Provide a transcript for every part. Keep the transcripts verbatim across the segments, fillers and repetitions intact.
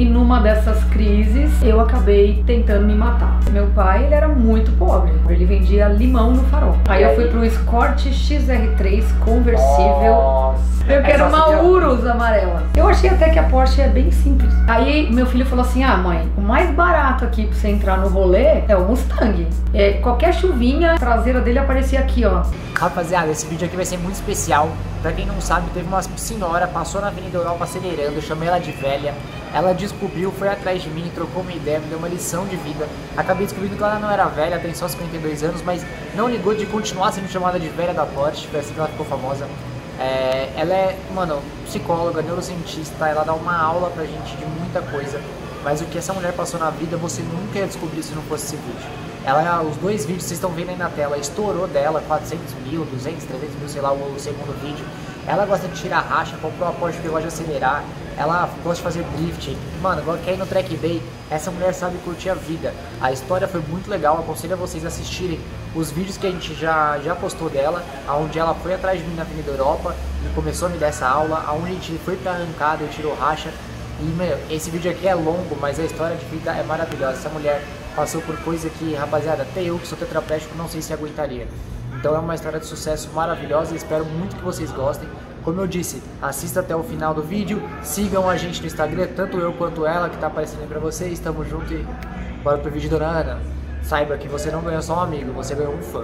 E numa dessas crises, eu acabei tentando me matar. Meu pai, ele era muito pobre. Ele vendia limão no farol. Aí eu fui pro Escort X R três conversível. Nossa. Eu quero uma Urus amarela. Eu achei até que a Porsche é bem simples. Aí meu filho falou assim, ah mãe, o mais barato aqui pra você entrar no rolê é o Mustang. É, qualquer chuvinha, a traseira dele aparecia aqui, ó. Rapaziada, esse vídeo aqui vai ser muito especial. Pra quem não sabe, teve uma senhora, passou na Avenida Europa acelerando, eu chamei ela de velha. Ela descobriu, foi atrás de mim, trocou uma ideia, me deu uma lição de vida. Acabei descobrindo que ela não era velha, tem só cinquenta e dois anos, mas não ligou de continuar sendo chamada de velha da Porsche, foi assim que ela ficou famosa. É, ela é, mano, psicóloga, neurocientista, ela dá uma aula pra gente de muita coisa. Mas o que essa mulher passou na vida, você nunca ia descobrir se não fosse esse vídeo. Ela, os dois vídeos, vocês estão vendo aí na tela, estourou dela, quatrocentos mil, duzentos, trezentos mil, sei lá, o segundo vídeo. Ela gosta de tirar racha, comprou uma Porsche porque gosta de acelerar. Ela gosta de fazer drift. Mano, quer ir no Track Day, essa mulher sabe curtir a vida. A história foi muito legal, aconselho a vocês assistirem os vídeos que a gente já, já postou dela, onde ela foi atrás de mim na Avenida Europa e começou a me dar essa aula, onde a gente foi pra arrancada, eu tirou racha. E, meu, esse vídeo aqui é longo, mas a história de vida é maravilhosa. Essa mulher passou por coisa que, rapaziada, até eu que sou tetraplégico não sei se aguentaria. Então é uma história de sucesso maravilhosa e espero muito que vocês gostem. Como eu disse, assista até o final do vídeo, sigam a gente no Instagram, tanto eu quanto ela, que tá aparecendo aí pra vocês. Tamo junto e bora pro vídeo, dona Ana. Saiba que você não ganhou só um amigo, você ganhou um fã.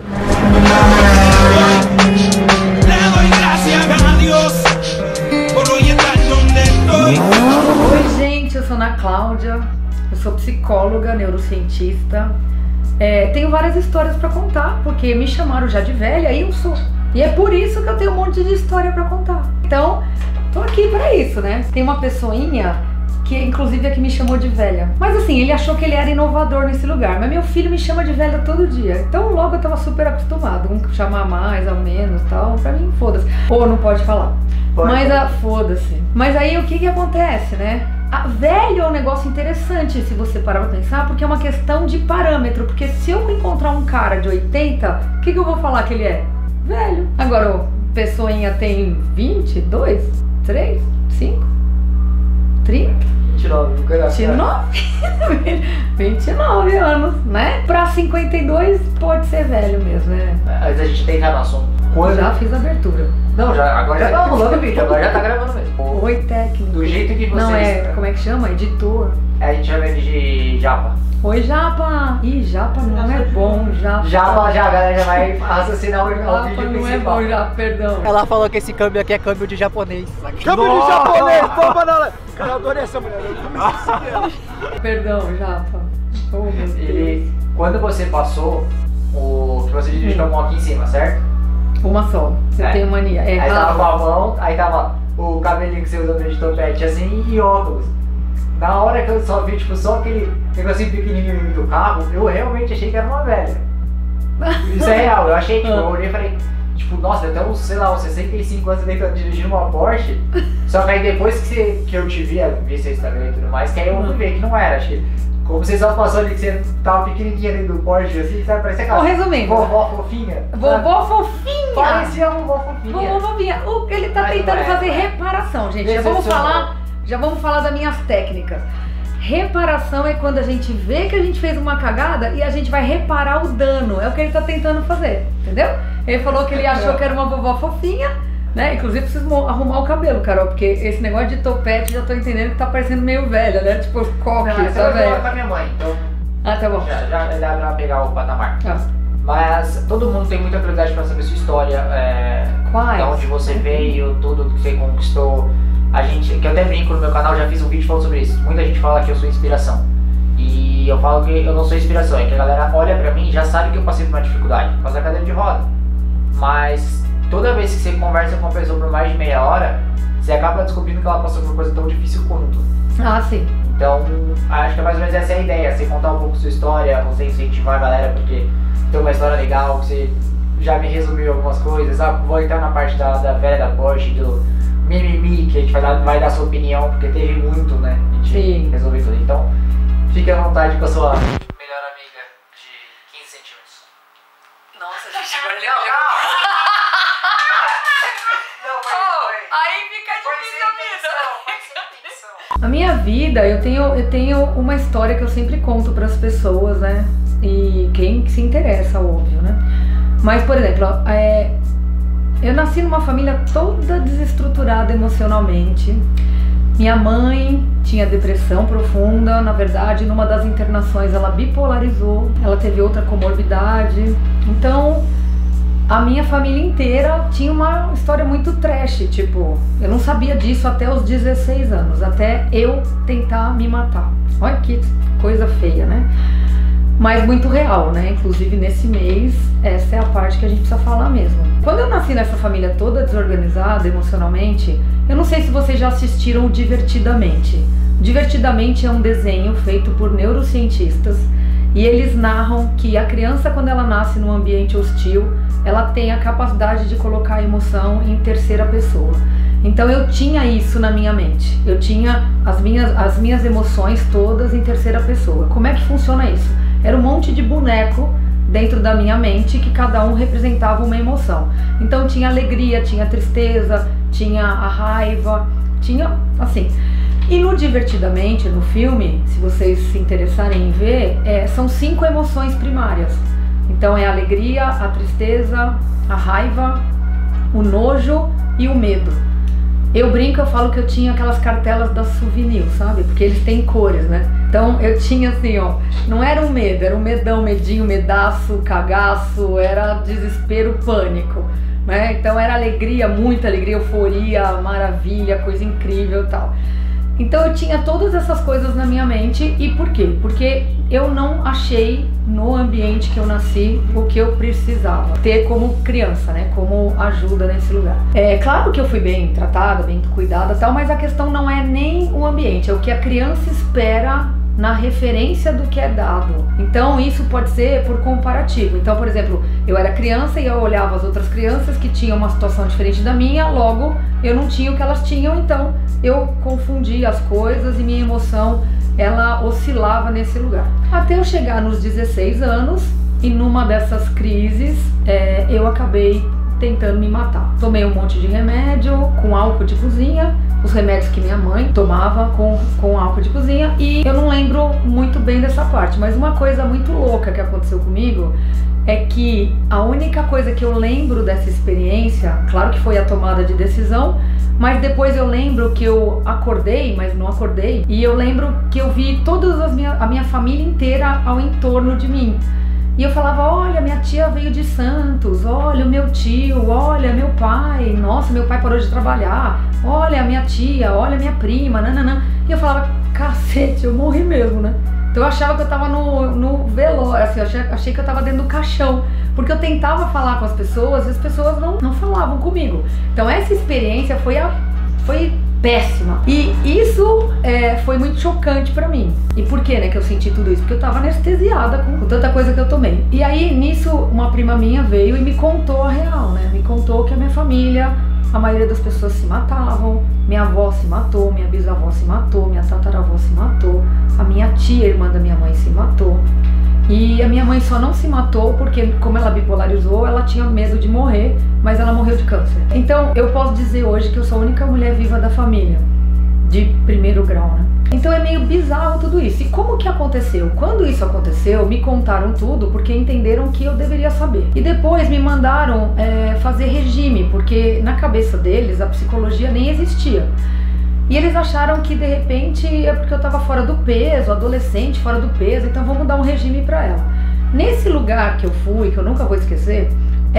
Oi gente, eu sou Ana Cláudia, eu sou psicóloga, neurocientista. É, tenho várias histórias pra contar, porque me chamaram já de velha e eu sou. E é por isso que eu tenho um monte de história pra contar. Então, tô aqui pra isso, né? Tem uma pessoinha que inclusive é que me chamou de velha. Mas assim, ele achou que ele era inovador nesse lugar. Mas meu filho me chama de velha todo dia. Então logo eu tava super acostumado. Um chamar mais ou menos e tal. Pra mim, foda-se. Ou não pode falar. Pode. Mas a foda-se. Mas aí o que que acontece, né? A velho é um negócio interessante se você parar pra pensar, porque é uma questão de parâmetro. Porque se eu encontrar um cara de oitenta, o que que eu vou falar que ele é? Velho. Agora, o pessoinha tem vinte, dois, três, cinco, trinta, vinte e nove, vinte e nove, vinte e nove anos, né? Pra cinquenta e dois pode ser velho mesmo, né? Mas a gente tem já no assunto. Quando... Já fiz a abertura. Não, já, agora já tá rolando o vídeo, agora já tá gravando mesmo. Oi, técnico. Do jeito que vocês... Não, é, como é que chama? Editor. É, a gente chama ele de Japa. Oi, Japa! Ih, Japa não é bom, Japa. Japa, já, a galera já vai raciocinar o, o Japa vídeo não principal. é bom, já, perdão. Ela falou que esse câmbio aqui é câmbio de japonês. Câmbio de japonês, toma na... Cara, eu adorei essa mulher, eu comecei. Perdão, Japa. Oh, meu Deus. E quando você passou, o que você dirigiu a mão aqui em cima, certo? Uma só, eu É. tenho mania. É Aí tava rápido. com a mão, aí tava o cabelinho que você usa de topete assim e óculos. Na hora que eu só vi, tipo, só aquele negocinho pequenininho do carro, eu realmente achei que era uma velha. Isso é real, eu achei, tipo, eu olhei e falei, tipo, nossa, até uns, sei lá, uns sessenta e cinco anos tentando dirigir uma Porsche. Só que aí depois que, você, que eu te vi, vi seu Instagram e tudo mais, que aí eu fui ver que não era, achei. Como você só passou ali que você tava pequenininha ali do Porsche, assim, sabe, parecia aquela... Bom, resumindo. Vovó fofinha. Vovó fofinha! Parecia uma vovó fofinha. Vovó fofinha. O que ele tá Mas tentando não é, fazer não é. reparação, gente. Já vamos Decepcionou. falar, já vamos falar das minhas técnicas. Reparação é quando a gente vê que a gente fez uma cagada e a gente vai reparar o dano. É o que ele tá tentando fazer, entendeu? Ele falou que ele achou que era uma vovó fofinha, né? Inclusive preciso arrumar o cabelo, Carol, porque esse negócio de topete já tô entendendo que tá parecendo meio velha, né? Tipo, coque, Não, essa tá eu vou velho? com a minha mãe, então Ah, tá bom. já, já dá pra pegar o patamar. Tá. Mas todo mundo tem muita curiosidade pra saber sua história, é, Quais? de onde você veio, tudo que você conquistou. A gente, que eu até brinco no meu canal, já fiz um vídeo falando sobre isso. Muita gente fala que eu sou inspiração. E eu falo que eu não sou inspiração, é que a galera olha pra mim e já sabe que eu passei por uma dificuldade, por causa da cadeira de roda. Mas toda vez que você conversa com uma pessoa por mais de meia hora, você acaba descobrindo que ela passou por uma coisa tão difícil quanto. Ah, sim. Então, acho que mais ou menos essa é a ideia, você contar um pouco sua história, você incentivar a galera, porque tem uma história legal, você já me resumiu algumas coisas, ah, vou entrar na parte da, da velha da Porsche, do mimimi, que a gente vai dar, vai dar sua opinião, porque teve muito, né, a gente Sim. resolver tudo. Então, fique à vontade com a sua melhor amiga de quinze centímetros. Nossa, gente, agora ele Não, não! Não, foi, Oh, foi. aí fica Foi difícil sem a vida. intenção, foi sem intenção. A minha vida, eu tenho, eu tenho uma história que eu sempre conto para as pessoas, né? E quem se interessa, óbvio, né? Mas, por exemplo, é, eu nasci numa família toda desestruturada emocionalmente. Minha mãe tinha depressão profunda, na verdade, numa das internações ela bipolarizou, ela teve outra comorbidade. Então, a minha família inteira tinha uma história muito trash, tipo, eu não sabia disso até os dezesseis anos, até eu tentar me matar. Olha que coisa feia, né? Mas muito real, né? Inclusive nesse mês, essa é a parte que a gente precisa falar mesmo. Quando eu nasci nessa família toda desorganizada emocionalmente, eu não sei se vocês já assistiram o Divertidamente. Divertidamente é um desenho feito por neurocientistas e eles narram que a criança, quando ela nasce num ambiente hostil, ela tem a capacidade de colocar a emoção em terceira pessoa. Então eu tinha isso na minha mente, eu tinha as minhas, as minhas emoções todas em terceira pessoa. Como é que funciona isso? Era um monte de boneco dentro da minha mente que cada um representava uma emoção. Então tinha alegria, tinha tristeza, tinha a raiva, tinha assim. E no Divertidamente, no filme, se vocês se interessarem em ver, é, são cinco emoções primárias. Então é a alegria, a tristeza, a raiva, o nojo e o medo. Eu brinco, eu falo que eu tinha aquelas cartelas da Souvenir, sabe? Porque eles têm cores, né? Então eu tinha assim, ó, não era um medo, era um medão, medinho, medaço, cagaço, era desespero, pânico, né? Então era alegria, muita alegria, euforia, maravilha, coisa incrível e tal. Então eu tinha todas essas coisas na minha mente. E por quê? Porque eu não achei no ambiente que eu nasci o que eu precisava ter como criança, né? Como ajuda nesse lugar. É claro que eu fui bem tratada, bem cuidada e tal, mas a questão não é nem o ambiente, é o que a criança espera na referência do que é dado. Então isso pode ser por comparativo. Então, por exemplo, eu era criança e eu olhava as outras crianças que tinham uma situação diferente da minha, logo eu não tinha o que elas tinham, então eu confundia as coisas e minha emoção, ela oscilava nesse lugar. Até eu chegar nos dezesseis anos e numa dessas crises é, eu acabei tentando me matar. Tomei um monte de remédio com álcool de cozinha, os remédios que minha mãe tomava com, com álcool de cozinha, e eu não lembro muito bem dessa parte, mas uma coisa muito louca que aconteceu comigo é que a única coisa que eu lembro dessa experiência, claro que foi a tomada de decisão, mas depois eu lembro que eu acordei, mas não acordei, e eu lembro que eu vi toda as minha, a minha família inteira ao entorno de mim. E eu falava, olha, minha tia veio de Santos, olha o meu tio, olha meu pai, nossa, meu pai parou de trabalhar, olha a minha tia, olha a minha prima, nananã. E eu falava, cacete, eu morri mesmo, né? Então eu achava que eu tava no, no velório, assim, eu achei, achei que eu tava dentro do caixão, porque eu tentava falar com as pessoas e as pessoas não, não falavam comigo. Então essa experiência foi, a, foi péssima. E isso é, foi muito chocante pra mim. E por que, né, que eu senti tudo isso? Porque eu tava anestesiada com, com tanta coisa que eu tomei. E aí, nisso, uma prima minha veio e me contou a real, né? Me contou que a minha família, a maioria das pessoas se matavam, minha avó se matou, minha bisavó se matou, minha tataravó se matou, a minha tia, irmã da minha mãe, se matou. E a minha mãe só não se matou porque, como ela bipolarizou, ela tinha medo de morrer, mas ela morreu de câncer. Então, eu posso dizer hoje que eu sou a única mulher viva da família, de primeiro grau, né? Então é meio bizarro tudo isso. E como que aconteceu? Quando isso aconteceu, me contaram tudo porque entenderam que eu deveria saber. E depois me mandaram é, fazer regime, porque na cabeça deles a psicologia nem existia. E eles acharam que de repente é porque eu tava fora do peso, adolescente fora do peso, então vamos dar um regime pra ela. Nesse lugar que eu fui, que eu nunca vou esquecer,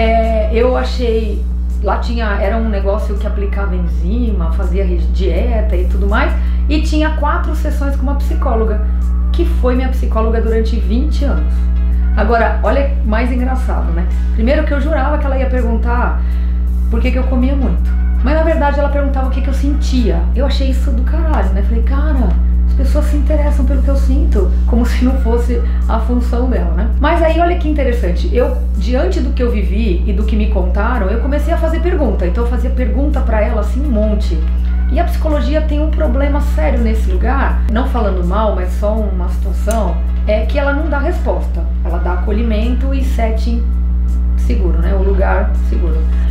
é, eu achei, lá tinha, era um negócio que aplicava enzima, fazia dieta e tudo mais, e tinha quatro sessões com uma psicóloga, que foi minha psicóloga durante vinte anos. Agora, olha mais engraçado, né? Primeiro que eu jurava que ela ia perguntar por que que eu comia muito. Mas na verdade ela perguntava o que que eu sentia. Eu achei isso do caralho, né? Falei, cara, as pessoas se interessam pelo que eu sinto, como se não fosse a função dela, né? Mas aí olha que interessante, eu, diante do que eu vivi e do que me contaram, eu comecei a fazer pergunta. Então eu fazia pergunta pra ela assim um monte. E a psicologia tem um problema sério nesse lugar, não falando mal, mas só uma situação, é que ela não dá resposta. Ela dá acolhimento e setting seguro, né? O lugar seguro.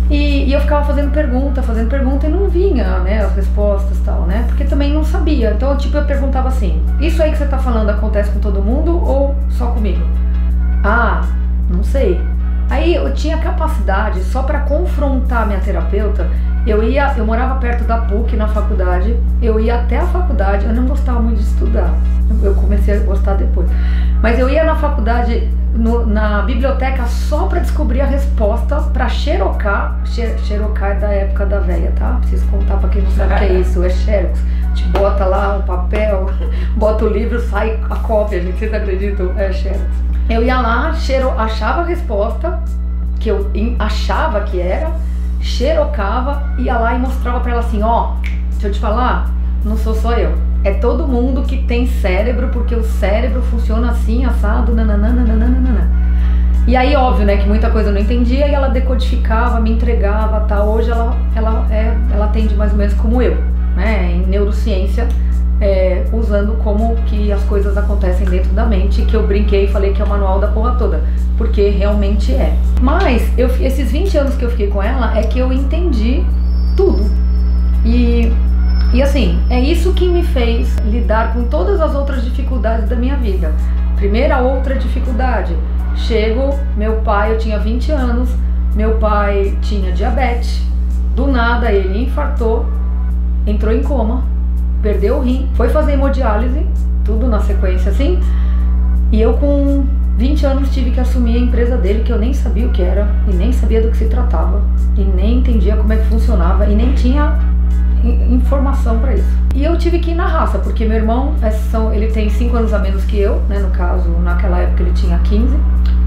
E, e eu ficava fazendo pergunta, fazendo pergunta e não vinha, né, as respostas e tal, né? Porque também não sabia. Então, tipo, eu perguntava assim, isso aí que você tá falando acontece com todo mundo ou só comigo? Ah, não sei. Aí eu tinha capacidade, só pra confrontar minha terapeuta, eu ia, eu morava perto da P U C na faculdade, eu ia até a faculdade, eu não gostava muito de estudar, eu comecei a gostar depois. Mas eu ia na faculdade, no, na biblioteca, só pra descobrir a resposta pra xerocar. Xerocar é da época da véia, tá? Preciso contar pra quem não sabe o que é isso, é xerox. A gente bota lá um papel, bota o livro, sai a cópia, gente, vocês acreditam? É xerox. Eu ia lá, xero, achava a resposta, que eu achava que era, xerocava, ia lá e mostrava pra ela assim, ó, deixa eu te falar, não sou só eu. É todo mundo que tem cérebro, porque o cérebro funciona assim, assado, nananana. E aí, óbvio, né, que muita coisa eu não entendia e ela decodificava, me entregava, tá? Hoje ela, ela, é, ela atende mais ou menos como eu, né, em neurociência, é, usando como que as coisas acontecem dentro da mente, que eu brinquei e falei que é o manual da porra toda, porque realmente é. Mas, eu, esses vinte anos que eu fiquei com ela, é que eu entendi tudo. E... E assim, é isso que me fez lidar com todas as outras dificuldades da minha vida. Primeira outra dificuldade, chego, meu pai, eu tinha vinte anos, meu pai tinha diabetes, do nada ele infartou, entrou em coma, perdeu o rim, foi fazer hemodiálise, tudo na sequência assim, e eu com vinte anos tive que assumir a empresa dele, que eu nem sabia o que era, e nem sabia do que se tratava, e nem entendia como é que funcionava, e nem tinha informação pra isso. E eu tive que ir na raça, porque meu irmão, são, ele tem cinco anos a menos que eu, né, no caso, naquela época ele tinha quinze,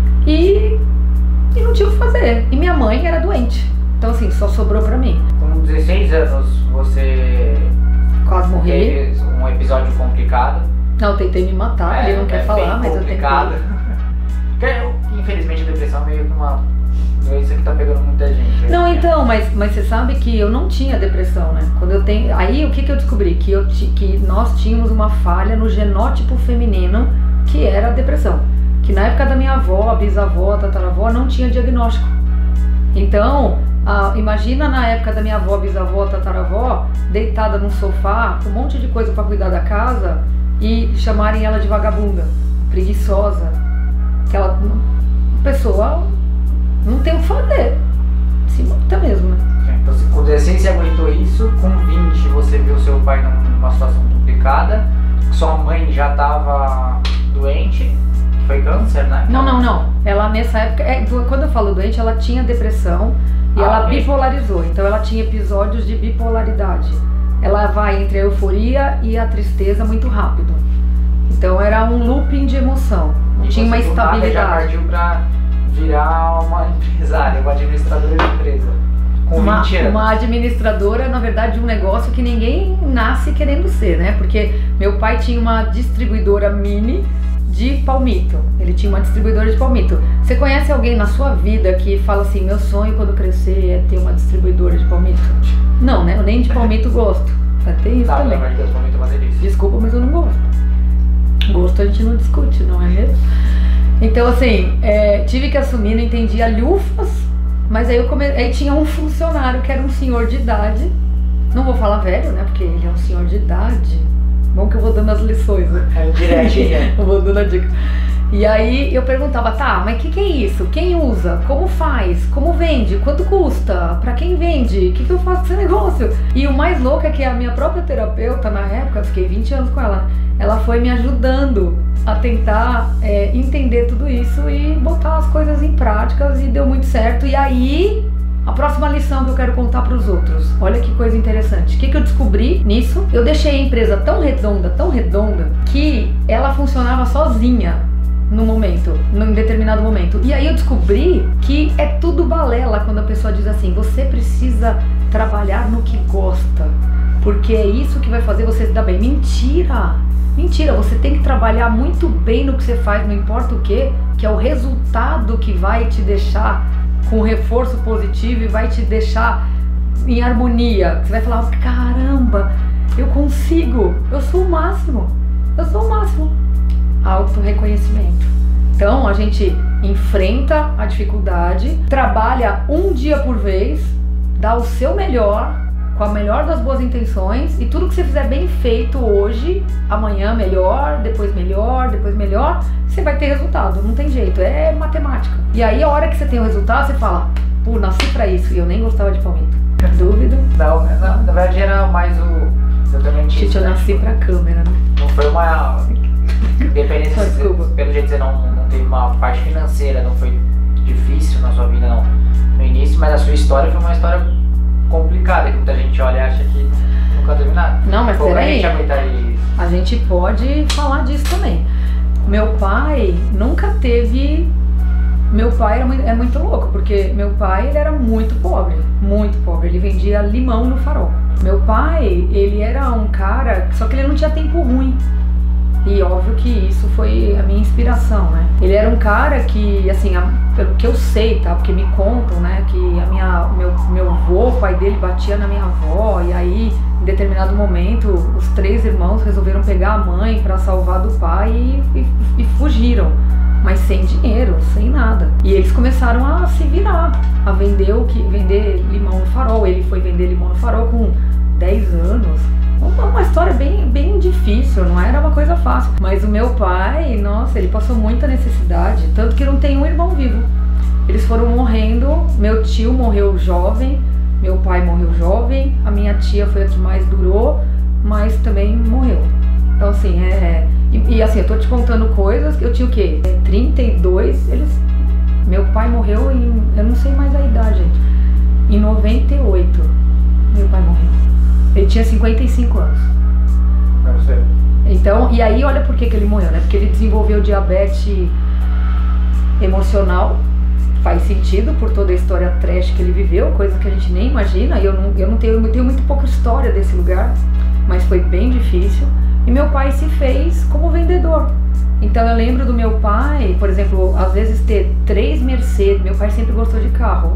e, e não tinha o que fazer. E minha mãe era doente, então assim, só sobrou pra mim. Com dezesseis anos você quase morri. Teve um episódio complicado. Não, eu tentei me matar, é, ele não quer é falar, mas complicado. Eu tentei. Infelizmente a depressão é meio que uma doença que tá pegando muita gente. Não, então, mas, mas você sabe que eu não tinha depressão, né? Quando eu tenho, aí o que que eu descobri? Que, eu, que nós tínhamos uma falha no genótipo feminino, que era a depressão. Que na época da minha avó, a bisavó, a tataravó, não tinha diagnóstico. Então, a, imagina na época da minha avó, bisavó, tataravó, deitada num sofá, com um monte de coisa pra cuidar da casa, e chamarem ela de vagabunda, preguiçosa, aquela pessoa... não tem o que fazer, se mata mesmo, né? Então, com dezesseis você aguentou isso, com vinte você viu seu pai numa situação complicada, sua mãe já estava doente, foi câncer, né? Não, não, não. Ela nessa época, é, quando eu falo doente, ela tinha depressão e ah, ela okay. bipolarizou, então ela tinha episódios de bipolaridade. Ela vai entre a euforia e a tristeza muito rápido. Então era um looping de emoção, não e tinha uma estabilidade. estabilidade. Já partiu pra virar uma empresária, uma administradora de empresa. Com uma, vinte anos. Uma administradora, na verdade, de um negócio que ninguém nasce querendo ser, né? Porque meu pai tinha uma distribuidora mini de palmito. Ele tinha uma distribuidora de palmito. Você conhece alguém na sua vida que fala assim, meu sonho quando crescer é ter uma distribuidora de palmito? Não, né? Eu nem de palmito gosto. Tem isso tá, também. Mas Deus, palmito é uma delícia. Desculpa, mas eu não gosto. Gosto a gente não discute, não é mesmo? Então assim, é, tive que assumir, não entendia lufas, mas aí eu come... aí tinha um funcionário que era um senhor de idade, não vou falar velho, né, porque ele é um senhor de idade, bom que eu vou dando as lições, né? É direitinho. Eu vou dando a dica. E aí eu perguntava, tá, mas o que que é isso? Quem usa? Como faz? Como vende? Quanto custa? Pra quem vende? O que que eu faço com esse negócio? E o mais louco é que a minha própria terapeuta, na época, eu fiquei vinte anos com ela, ela foi me ajudando a tentar é, entender tudo isso e botar as coisas em práticas, e deu muito certo. E aí, a próxima lição que eu quero contar para os outros, olha que coisa interessante. O que que eu descobri nisso? Eu deixei a empresa tão redonda, tão redonda, que ela funcionava sozinha no momento, num determinado momento. E aí eu descobri que é tudo balela quando a pessoa diz assim, você precisa trabalhar no que gosta, porque é isso que vai fazer você se dar bem. Mentira! Mentira, você tem que trabalhar muito bem no que você faz, não importa o que, que é o resultado que vai te deixar com reforço positivo e vai te deixar em harmonia. Você vai falar, caramba, eu consigo, eu sou o máximo, eu sou o máximo. Auto-reconhecimento. Então a gente enfrenta a dificuldade, trabalha um dia por vez, dá o seu melhor, com a melhor das boas intenções, e tudo que você fizer bem feito hoje, amanhã melhor, depois melhor, depois melhor, você vai ter resultado, não tem jeito, é matemática. E aí a hora que você tem o resultado, você fala, pô, nasci pra isso, e eu nem gostava de palmito. Dúvida? Não, na, na verdade era mais o... Eu também Gente, eu nasci pra câmera, né? Não foi uma... Independência, se, pelo jeito que você não, não teve uma parte financeira, não foi difícil na sua vida não, no início, mas a sua história foi uma história complicada, que muita gente olha e acha que nunca teve nada. Não, mas peraí, a gente pode falar disso também. Meu pai nunca teve... Meu pai era muito, é muito louco, porque meu pai ele era muito pobre, muito pobre. Ele vendia limão no Farol. Meu pai, ele era um cara, só que ele não tinha tempo ruim. E óbvio que isso foi a minha inspiração, né? Ele era um cara que, assim, a, pelo que eu sei, tá? Porque me contam, né? Que a minha, meu, meu avô, o pai dele batia na minha avó. E aí, em determinado momento, os três irmãos resolveram pegar a mãe pra salvar do pai e, e, e fugiram. Mas sem dinheiro, sem nada. E eles começaram a se virar, a vender o que vender limão no Farol. Ele foi vender limão no Farol com dez anos. Uma, uma história bem, bem difícil, não era uma coisa fácil. Mas o meu pai, nossa, ele passou muita necessidade, tanto que não tem um irmão vivo. Eles foram morrendo, meu tio morreu jovem, meu pai morreu jovem, a minha tia foi a que mais durou, mas também morreu. Então assim, é... E, e assim, eu tô te contando coisas que eu tinha o quê? trinta e dois, eles... Meu pai morreu em... Eu não sei mais a idade, gente. Em noventa e oito, meu pai morreu. Ele tinha cinquenta e cinco anos. Não sei. Então, e aí olha por que que ele morreu, né? Porque ele desenvolveu diabetes emocional. Faz sentido por toda a história trash que ele viveu, coisa que a gente nem imagina. E eu não, eu não tenho, eu tenho muito pouca história desse lugar, mas foi bem difícil. E meu pai se fez como vendedor. Então eu lembro do meu pai, por exemplo, às vezes ter três Mercedes. Meu pai sempre gostou de carro.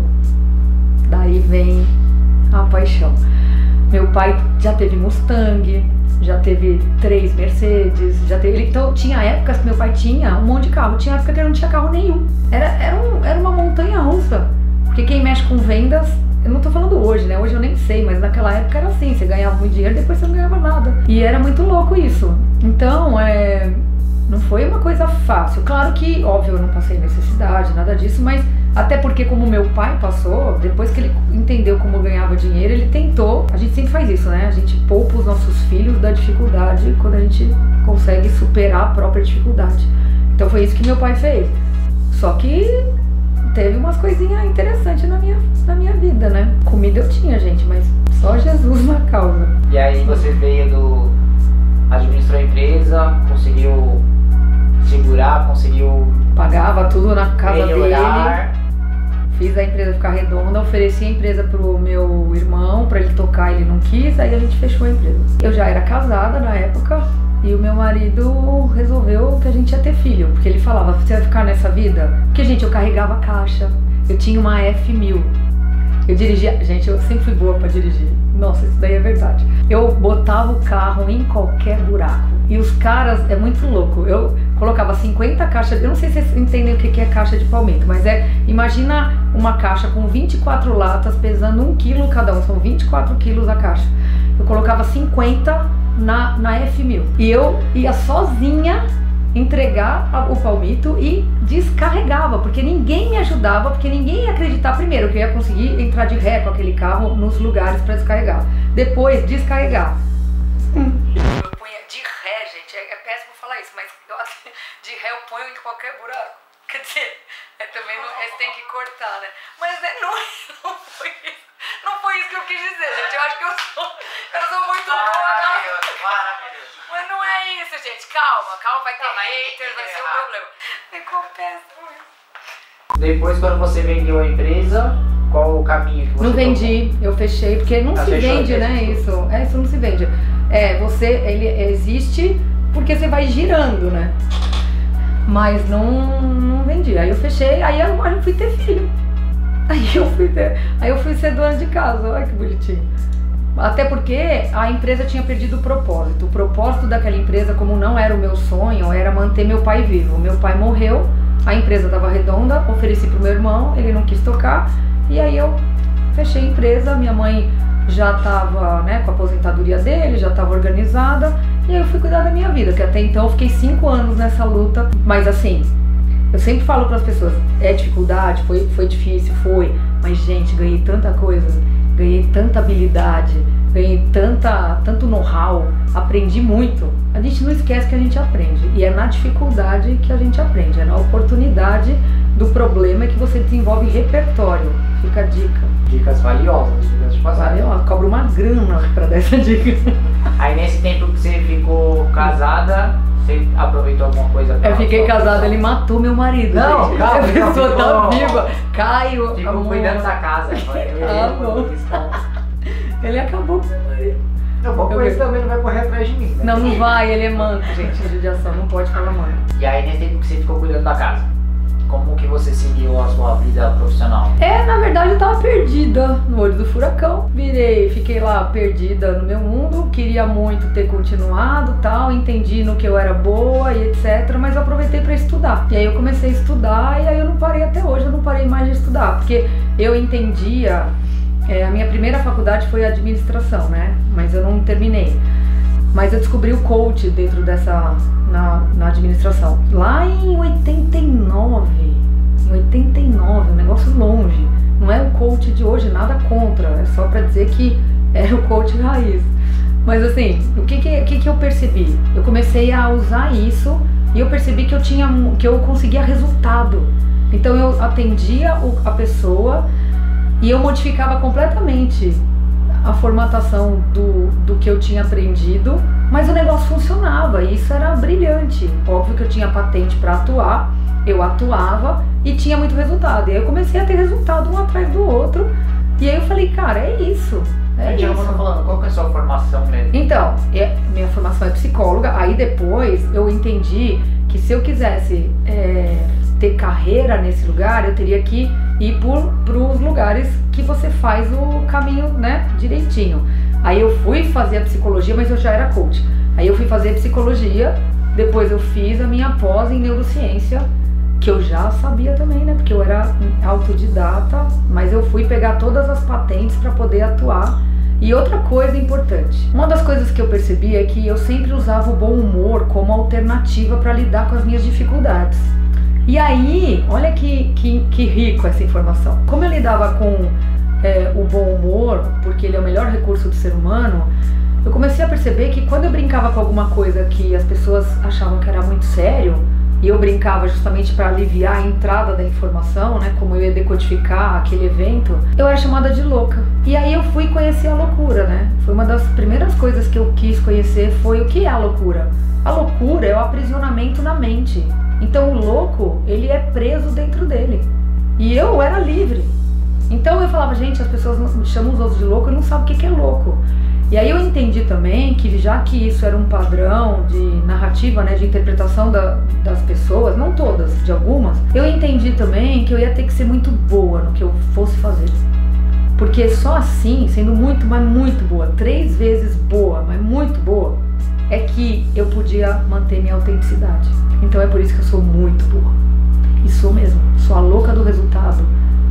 Daí vem a paixão. Meu pai já teve Mustang, já teve três Mercedes, já teve... Então tinha épocas que meu pai tinha um monte de carro. Tinha época que ele não tinha carro nenhum. Era, era, um, era uma montanha russa. Porque quem mexe com vendas... Eu não tô falando hoje, né? Hoje eu nem sei, mas naquela época era assim, você ganhava muito dinheiro e depois você não ganhava nada. E era muito louco isso. Então, é... não foi uma coisa fácil. Claro que, óbvio, eu não passei necessidade, nada disso, mas até porque como meu pai passou, depois que ele entendeu como ganhava dinheiro, ele tentou, a gente sempre faz isso, né? A gente poupa os nossos filhos da dificuldade quando a gente consegue superar a própria dificuldade. Então foi isso que meu pai fez. Só que teve umas coisinhas interessantes na minha, na minha vida, né? Comida eu tinha, gente, mas só Jesus na causa. E aí você veio do... administrou a empresa, conseguiu segurar, conseguiu... Pagava tudo na casa melhorar. dele. Fiz a empresa ficar redonda, ofereci a empresa pro meu irmão, pra ele tocar, ele não quis, aí a gente fechou a empresa. Eu já era casada na época e o meu marido resolveu que a gente ia ter filho, porque ele falava, você vai ficar nessa vida? Porque, gente, eu carregava caixa, eu tinha uma F mil, eu dirigia, gente, eu sempre fui boa pra dirigir, nossa, isso daí é verdade. Eu botava o carro em qualquer buraco e os caras, é muito louco, eu colocava cinquenta caixas, eu não sei se vocês entendem o que é caixa de palmito, mas é, imagina uma caixa com vinte e quatro latas pesando um quilo cada um, são vinte e quatro quilos a caixa. Eu colocava cinquenta na, na F mil e eu ia sozinha entregar o palmito e descarregava, porque ninguém me ajudava, porque ninguém ia acreditar primeiro que eu ia conseguir entrar de ré com aquele carro nos lugares para descarregar, depois descarregar. Hum. Eu punha de ré, gente, é, é péssimo falar isso, mas eu, de ré eu ponho em qualquer buraco, quer dizer, é, também não, é, tem que cortar, né, mas é, não, não foi isso. Não foi isso que eu quis dizer, gente. Eu acho que eu sou, eu sou muito boa. Maravilhoso, maravilhoso. Mas não é isso, gente. Calma, calma. Vai ter não, haters, vai ser um problema. Ficou péssimo. Depois, quando você vendeu a empresa, qual o caminho que você Não vendi, tomou? Eu fechei, porque não ah, se vende, né? Isso. É, isso não se vende. É, você, ele existe porque você vai girando, né? Mas não, não vendi. Aí eu fechei, aí eu, eu fui ter filho. Aí eu, fui ter, aí eu fui ser dona de casa, olha que bonitinho. Até porque a empresa tinha perdido o propósito. O propósito daquela empresa, como não era o meu sonho, era manter meu pai vivo. Meu pai morreu A empresa estava redonda, ofereci pro meu irmão, ele não quis tocar, e aí eu fechei a empresa. Minha mãe já estava, né, com a aposentadoria dele, já estava organizada, e aí eu fui cuidar da minha vida, que até então eu fiquei cinco anos nessa luta. Mas assim, eu sempre falo para as pessoas, é dificuldade, foi, foi difícil, foi, mas gente, ganhei tanta coisa, ganhei tanta habilidade, ganhei tanta, tanto know-how, aprendi muito. A gente não esquece que a gente aprende, e é na dificuldade que a gente aprende, é na oportunidade do problema que você desenvolve repertório. Fica a dica. Dicas valiosas, dicas de passagem. Valiosa, cobra uma grana pra dar essa dica. Aí nesse tempo que você ficou casada, você aproveitou alguma coisa pra... Eu fiquei casada, ele matou meu marido. Não, gente. calma, a pessoa não, tá não. viva. Caio, Ficou amor. cuidando da casa. Ah, bom. Ele acabou com meu marido. Não, bom, Eu- ele também não vai correr atrás de mim, né? Não, não vai, ele é manco, gente. Judiação, não pode falar manco. E aí nesse tempo que você ficou cuidando da casa, como que você seguiu a sua vida profissional? É, na verdade eu tava perdida no olho do furacão. Virei, fiquei lá perdida no meu mundo. Queria muito ter continuado, tal, entendi no que eu era boa e etcétera. Mas eu aproveitei pra estudar. E aí eu comecei a estudar e aí eu não parei até hoje, eu não parei mais de estudar. Porque eu entendia, é, a minha primeira faculdade foi administração, né? Mas eu não terminei. Mas eu descobri o coach dentro dessa, na, na administração. Lá em oitenta e nove, em oitenta e nove, um negócio longe. Não é o coach de hoje, nada contra, é só pra dizer que era o coach raiz. Mas assim, o que que, que que eu percebi? Eu comecei a usar isso e eu percebi que eu tinha, que eu conseguia resultado. Então eu atendia o, a pessoa e eu modificava completamente a formatação do, do que eu tinha aprendido, mas o negócio funcionava e isso era brilhante. Óbvio que eu tinha patente para atuar, eu atuava e tinha muito resultado. E aí eu comecei a ter resultado um atrás do outro e aí eu falei, cara, é isso, é Gente, isso. eu não tô falando, qual que é a sua formação mesmo? Então, é, minha formação é psicóloga, aí depois eu entendi que se eu quisesse é, ter carreira nesse lugar, eu teria que ir para os lugares que você faz o caminho, né, direitinho. Aí eu fui fazer a psicologia, mas eu já era coach. Aí eu fui fazer psicologia, depois eu fiz a minha pós em neurociência, que eu já sabia também, né, porque eu era autodidata, mas eu fui pegar todas as patentes para poder atuar. E outra coisa importante, uma das coisas que eu percebi é que eu sempre usava o bom humor como alternativa para lidar com as minhas dificuldades. E aí, olha que, que, que rico essa informação. Como eu lidava com é, o bom humor, porque ele é o melhor recurso do ser humano, eu comecei a perceber que quando eu brincava com alguma coisa que as pessoas achavam que era muito sério, e eu brincava justamente para aliviar a entrada da informação, né, como eu ia decodificar aquele evento, eu era chamada de louca. E aí eu fui conhecer a loucura, né? Foi uma das primeiras coisas que eu quis conhecer, foi o que é a loucura. A loucura é o aprisionamento na mente. Então o louco, ele é preso dentro dele. E eu era livre. Então eu falava, gente, as pessoas chamam os outros de louco e não sabem o que é louco. E aí eu entendi também que, já que isso era um padrão de narrativa, né, de interpretação da, das pessoas, não todas, de algumas, eu entendi também que eu ia ter que ser muito boa no que eu fosse fazer. Porque só assim, sendo muito, mas muito boa, três vezes boa, mas muito boa, é que eu podia manter minha autenticidade. Então é por isso que eu sou muito boa. E sou mesmo. Sou a louca do resultado.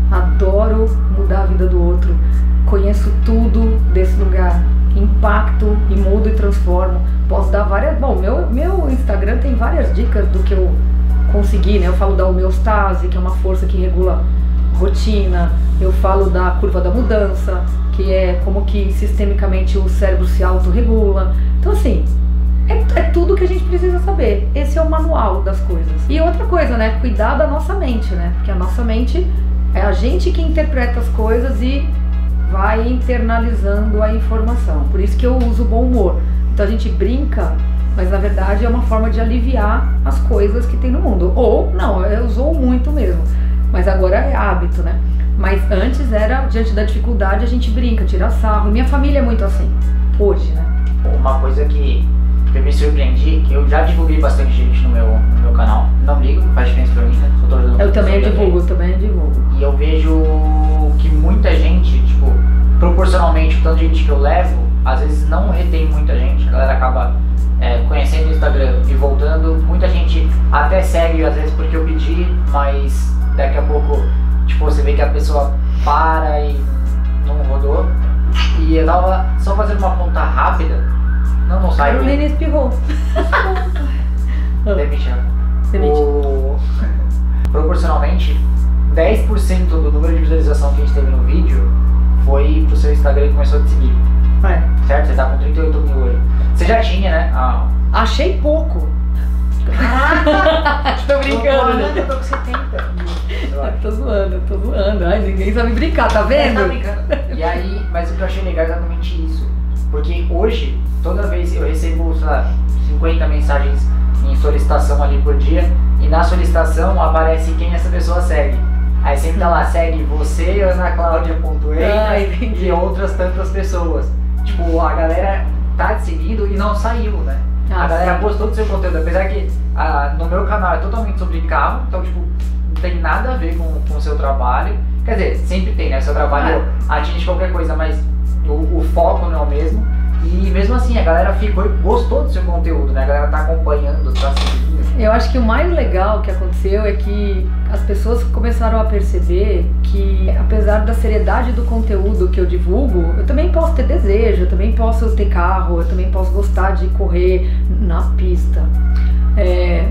Adoro mudar a vida do outro. Conheço tudo desse lugar. Impacto e mudo e transformo. Posso dar várias... Bom, meu, meu Instagram tem várias dicas do que eu consegui, né? Eu falo da homeostase, que é uma força que regula rotina. Eu falo da curva da mudança, que é como que sistemicamente o cérebro se autorregula. Então assim, é, é tudo que a gente precisa saber. Esse é o manual das coisas. E outra coisa, né? Cuidar da nossa mente, né? Porque a nossa mente é a gente que interpreta as coisas e vai internalizando a informação. Por isso que eu uso o bom humor. Então a gente brinca, mas na verdade é uma forma de aliviar as coisas que tem no mundo. Ou, não, eu uso muito mesmo. Mas agora é hábito, né? Mas antes era, diante da dificuldade, a gente brinca, tira sarro. E minha família é muito assim, hoje, né? Uma coisa que eu me surpreendi, que eu já divulguei bastante gente no meu, no meu canal. Não ligo, faz diferença pra mim, né? Sou torcedor Eu do também São divulgo, eu Paulo. também divulgo. E eu vejo que muita gente, tipo, proporcionalmente o tanto de gente que eu levo, às vezes não retém muita gente. A galera acaba é, conhecendo o Instagram e voltando. Muita gente até segue às vezes porque eu pedi, mas daqui a pouco, tipo, você vê que a pessoa para e não rodou. E eu tava só fazendo uma conta rápida, não, não sai. Carolina espirrou. Demitindo. Demitindo. O... Proporcionalmente, dez por cento do número de visualização que a gente teve no vídeo foi pro seu Instagram que começou a te seguir. É. Certo? Você tá com trinta e oito mil hoje. Você já tinha, né? Ah. Achei pouco. Tô brincando, né? Eu tô com setenta mil. Tô zoando, tô zoando. Ai, ninguém sabe brincar, tá vendo? Tá brincando. E aí, mas o que eu achei legal é exatamente isso. Porque hoje, toda vez eu recebo, sei lá, cinquenta mensagens em solicitação ali por dia, e na solicitação aparece quem essa pessoa segue. Aí sempre tá lá, segue você, Ana Cláudia ponto Ah, e outras tantas pessoas. Tipo, a galera tá te seguindo e não saiu, né? Ah, a galera sim. gostou do seu conteúdo, apesar que ah, no meu canal é totalmente sobre carro, então tipo, não tem nada a ver com, com o seu trabalho. Quer dizer, sempre tem, né? Seu trabalho Ah. atinge qualquer coisa, mas o, o foco não é o mesmo. E mesmo assim, a galera ficou e gostou do seu conteúdo, né? A galera tá acompanhando, tá seguindo. Eu acho que o mais legal que aconteceu é que as pessoas começaram a perceber que, apesar da seriedade do conteúdo que eu divulgo, eu também posso ter desejo, eu também posso ter carro, eu também posso gostar de correr na pista. É,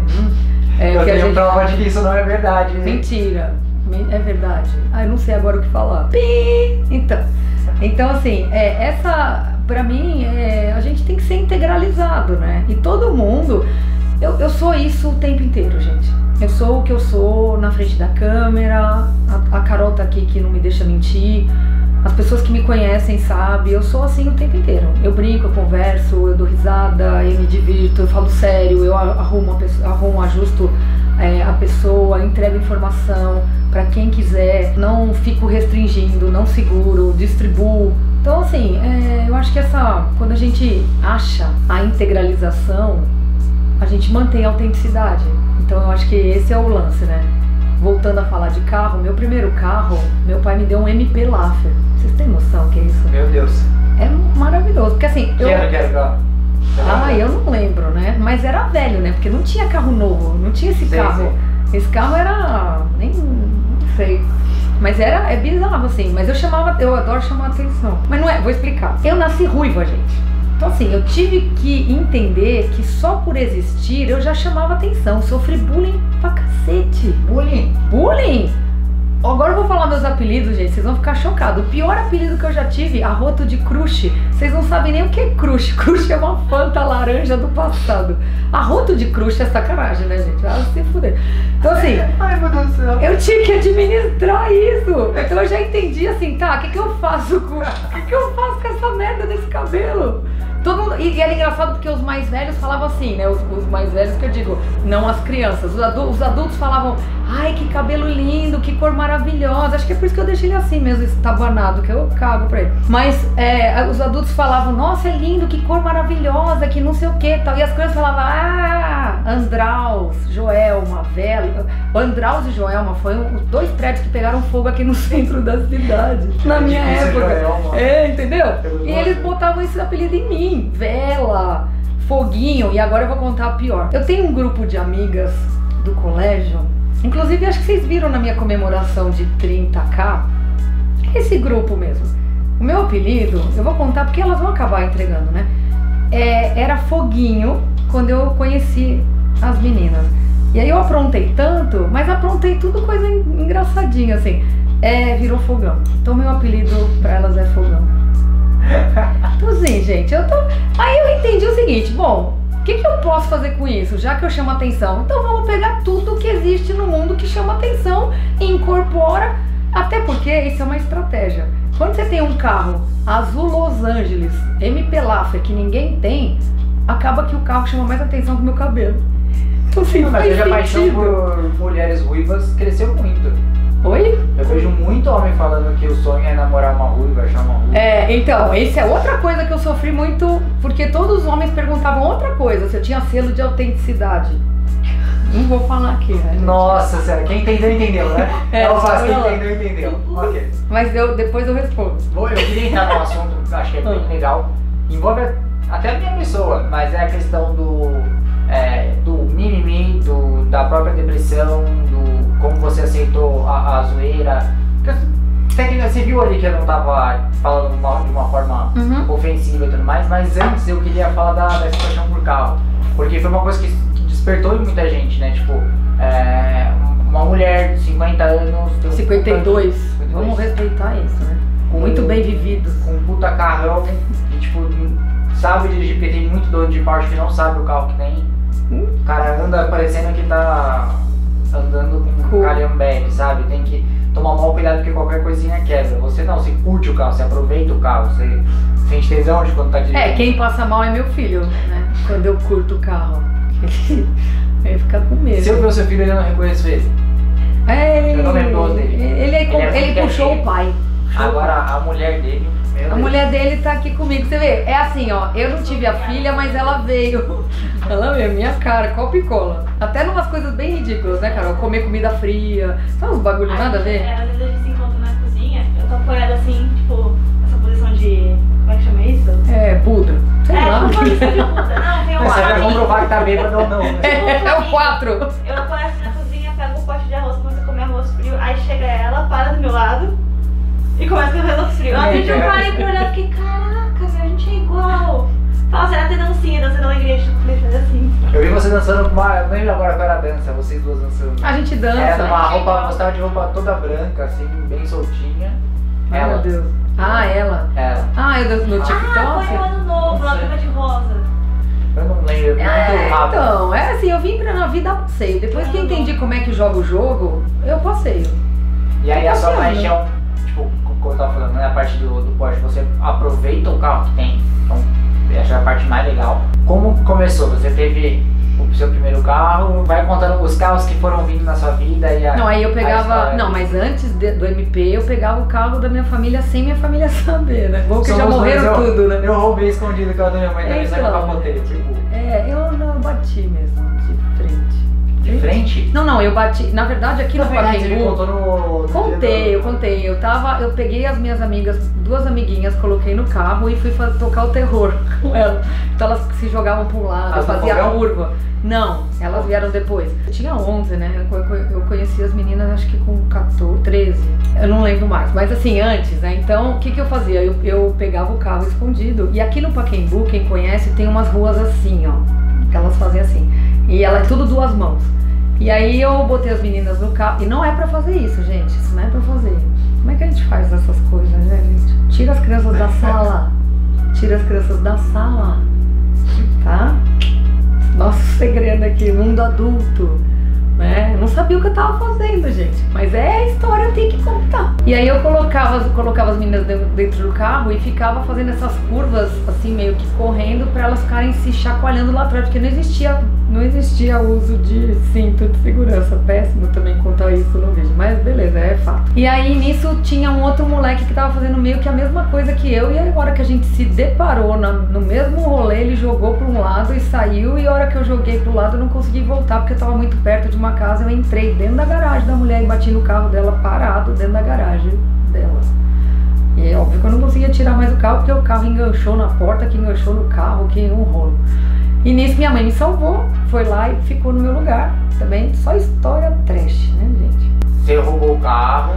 é, eu que a tenho gente... prova de que isso não é verdade. Né? Mentira, é verdade. Ah, eu não sei agora o que falar. Pi! Então, então assim, é, essa, pra mim, é, a gente tem que ser integralizado, né? E todo mundo... Eu, eu sou isso o tempo inteiro, gente. Eu sou o que eu sou na frente da câmera. A, a Carol tá aqui que não me deixa mentir. As pessoas que me conhecem sabem. Eu sou assim o tempo inteiro. Eu brinco, eu converso, eu dou risada, eu me divirto, eu falo sério, eu arrumo, a pessoa, arrumo ajusto é, a pessoa, entrego informação pra quem quiser. Não fico restringindo, não seguro, distribuo. Então assim, é, eu acho que essa, quando a gente acha a integralização, a gente mantém a autenticidade. Então eu acho que esse é o lance, né? Voltando a falar de carro, meu primeiro carro, meu pai me deu um M P Laffer. Vocês têm noção que é isso? Meu Deus. É maravilhoso, porque assim... Que eu... ano que era o carro? Ah, eu não lembro, né? Mas era velho, né? Porque não tinha carro novo, não tinha esse Sim, carro. sim. Esse carro era... nem... não sei. Mas era... é bizarro, assim. Mas eu chamava... eu adoro chamar atenção. Mas não é... vou explicar. Eu nasci ruiva, gente. Então assim, eu tive que entender que só por existir eu já chamava atenção. Sofri bullying pra cacete. Bullying? Bullying? Agora eu vou falar meus apelidos, gente, vocês vão ficar chocados. O pior apelido que eu já tive, arroto de crush. Vocês não sabem nem o que é crush. Crush é uma fanta laranja do passado. Arroto de crush é sacanagem, né, gente? Ah, se fuder. Então assim, Ai, meu Deus do céu. eu tinha que administrar isso. Então eu já entendi assim, tá, o que que eu faço com... o que que eu faço com essa merda desse cabelo? Todo mundo, e, e era engraçado porque os mais velhos falavam assim, né? Os, os mais velhos que eu digo, não as crianças. Os adultos, os adultos falavam, ai, que cabelo lindo, que cor maravilhosa. Acho que é por isso que eu deixei ele assim mesmo, estabanado, que eu cago pra ele. Mas é, os adultos falavam, nossa, é lindo, que cor maravilhosa, que não sei o que tal. E as crianças falavam, ah, Andraus, Joelma, Vela. Andraus e Joelma foram os dois prédios que pegaram fogo aqui no centro da cidade. Na minha Difícil, época. Joelma. É, entendeu? Eu E eles botavam esse apelido em mim. Vela, Foguinho, e agora eu vou contar a pior. Eu tenho um grupo de amigas do colégio, inclusive acho que vocês viram na minha comemoração de trinta K, esse grupo mesmo. O meu apelido, eu vou contar porque elas vão acabar entregando, né? É, era Foguinho quando eu conheci as meninas. E aí eu aprontei tanto, mas aprontei tudo coisa engraçadinha, assim. É, virou Fogão. Então meu apelido pra elas é Fogão. Então assim, gente, eu tô... Aí eu entendi o seguinte, bom, o que que eu posso fazer com isso, já que eu chamo atenção? Então vamos pegar tudo que existe no mundo que chama atenção e incorpora, até porque isso é uma estratégia. Quando você tem um carro azul Los Angeles, M P Laffer, que ninguém tem, acaba que o carro chama mais atenção que o meu cabelo. Então assim, Mas faz hoje a paixão sentido. por mulheres ruivas cresceu muito. Oi? Eu vejo muito homem falando que o sonho é namorar uma ruiva, achar uma ruiva. É, então, isso é outra coisa que eu sofri muito, porque todos os homens perguntavam outra coisa, se eu tinha selo de autenticidade. Não vou falar aqui, né? gente? Nossa, sério, quem entendeu, entendeu, né? É, Ela faz, quem não. entendeu, entendeu. Ok. Mas eu, depois eu respondo. Bom, eu queria entrar num assunto que eu acho que é bem legal. Envolve até a minha pessoa, mas é a questão do, é, do mimimi, do, da própria depressão, do como você aceitou a, a zoeira. Porque você viu ali que eu não tava falando uma, de uma forma Uhum. ofensiva e tudo mais, mas antes eu queria falar da, da situação por carro. Porque foi uma coisa que, que despertou em muita gente, né? Tipo, é, uma mulher de cinquenta anos... tem um cinquenta e dois. cinquenta e dois. Vamos respeitar isso, né? Com- Muito bem vividos. Com um puta carrão e, tipo, sabe dirigir, porque tem muito dono de Porsche que não sabe o carro que tem. Hum. O cara anda parecendo que tá andando com Cool. um calhambeque, sabe? Tem que tomar mal cuidado porque qualquer coisinha quebra. Você não, você curte o carro, você aproveita o carro, você sente tesão de quando tá dirigindo. É, quem passa mal é meu filho, né? Quando eu curto o carro. Ele fica com medo. Se eu ver o seu filho, eu não reconheço ele. É, ele, Eu não lembro o rosto dele. Ele, ele, Ele é ele muito puxou quietinho. o pai. Puxou o Agora, a mulher dele, meu A Deus. mulher dele tá aqui comigo, você vê, é assim, ó, eu não tive a filha, mas ela veio. Ela veio, minha cara, copa e cola. Até numas coisas bem ridículas, né, Carol? Comer comida fria, sabe uns bagulho nada a ver? É, às vezes a gente se encontra na cozinha, eu tô apoiada assim, tipo, essa posição de. Como é que chama isso? É, Buda, sei é, lá. tipo posição de puta. Não, tem um Mas você vai quadro. comprovar que tá bêbado ou não, né? É, é o quatro. Eu apoio assim na cozinha, pego um pote de arroz, começo a comer arroz frio, aí chega ela, para do meu lado e começa a comer arroz frio. A gente eu parei pra olhar, fiquei, caraca, meu, a gente é igual. Nossa, era até dancinha, dançando alegria, tipo, fazer assim. Eu vi você dançando com uma. Eu não lembro agora qual era a dança, vocês duas dançando. A gente Era dança. uma roupa, você tava de roupa toda branca, assim, bem soltinha. Ai, meu Ela. Deus. Ah, ela. Ela. Ah, eu danço no Ah, TikTok? foi o ano novo, lá Não sei. tava de rosa. Eu não lembro, muito É, rápido. então, é assim, eu vim pra na vida passeio. Depois que eu entendi como é que joga o jogo, eu passeio. E aí a sua passeando. paixão, tipo, como eu tava falando, né, a parte do, do Porsche, você aproveita o carro que tem. Então, essa é a parte mais legal. Como começou? Você teve o seu primeiro carro, vai contando os carros que foram vindo na sua vida e a. Não, aí eu a pegava. história. Não, mas antes de- do M P eu pegava o carro da minha família sem minha família saber, né? Bom que já Somos morreram dois, eu- tudo, né? Eu roubei escondido o carro da minha mãe também, só que eu Então. capotei, tipo. É, eu não eu bati mesmo, de frente. De frente? Não, não, eu bati. Na verdade, aqui no Você me Pacaembu. contou no. no Contei, dia eu do- contei. Eu tava, eu peguei as minhas amigas, duas amiguinhas, coloquei no carro e fui fa- tocar o terror com elas. Então elas se jogavam pra um lado, As do fazia fogão? curva. Não, elas vieram depois. Eu tinha onze, né? Eu, co- eu conheci as meninas acho que com quatorze, treze. Eu não lembro mais. Mas assim, antes, né? Então, o que que eu fazia? Eu, eu pegava o carro escondido. E aqui no Pacaembu, quem conhece, tem umas ruas assim, ó. Que elas fazem assim. E ela é tudo duas mãos. E aí eu botei as meninas no carro. E não é pra fazer isso, gente. Isso não é pra fazer. Como é que a gente faz essas coisas, né, gente? Tira as crianças da sala. Tira as crianças da sala. Tá? Nosso segredo aqui, mundo adulto. Né? Eu não sabia o que eu tava fazendo, gente. Mas é a história, eu tenho que contar. E aí eu colocava, colocava as meninas dentro, dentro do carro e ficava fazendo essas curvas, assim, meio que correndo pra elas ficarem se chacoalhando lá atrás, porque não existia, não existia uso de cinto de segurança. Péssimo também contar isso no vídeo, mas beleza, é fato. E aí nisso tinha um outro moleque que tava fazendo meio que a mesma coisa que eu, e aí a hora que a gente se deparou na, no mesmo rolê, ele jogou pra um lado e saiu, e a hora que eu joguei pro lado eu não consegui voltar porque eu tava muito perto de uma casa. Eu entrei dentro da garagem da mulher e bati no carro dela parado dentro da garagem dela. E é óbvio que eu não conseguia tirar mais o carro porque o carro enganchou na porta, que enganchou no carro, que um rolo. E nisso minha mãe me salvou, foi lá e ficou no meu lugar. Também só história trash, né, gente? Você roubou o carro.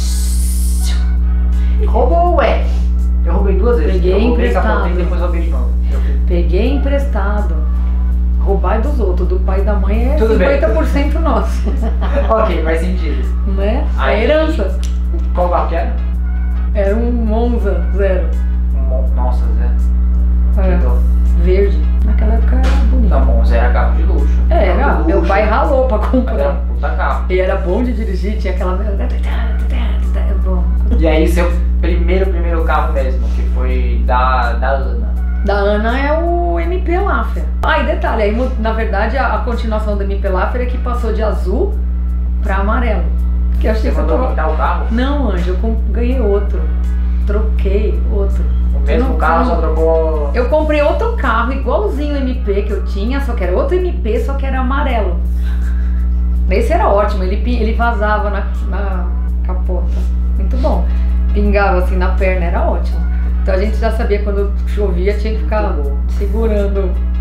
Roubou, ué. Eu roubei duas vezes. Peguei eu roubei, emprestado. capotei e depois roubei de novo. Eu fiz- Peguei emprestado. Roubar é dos outros, do pai e da mãe é Tudo bem. cinquenta por cento nosso. Ok, faz sentido. Né? A Aí- herança. Qual carro que era? Era um Monza zero. Mo- Nossa, Zé. É, Que dó. verde. Naquela época era bonito. Não, bom, Zé era carro de luxo. Era, Carro de meu luxo. pai ralou pra Mas era comprar. um puta carro. E era bom de dirigir, tinha aquela. É bom. E aí, seu primeiro, primeiro carro mesmo, que foi da, da Ana. Da Ana é o M P Laffer. Ah, e detalhe, aí, mu- na verdade a, a continuação do M P Laffer é que passou de azul pra amarelo. Que eu achei Você que eu mandou tava... pintar o carro? Não, Anjo, eu com- ganhei outro. Troquei outro. O mesmo Não, carro, não. só trocou... Eu comprei outro carro igualzinho o M P que eu tinha, só que era outro M P, só que era amarelo. Esse era ótimo, ele, pi- ele vazava na, na capota. Muito bom. Pingava assim na perna, era ótimo. Então a gente já sabia quando chovia, tinha que ficar Muito bom. segurando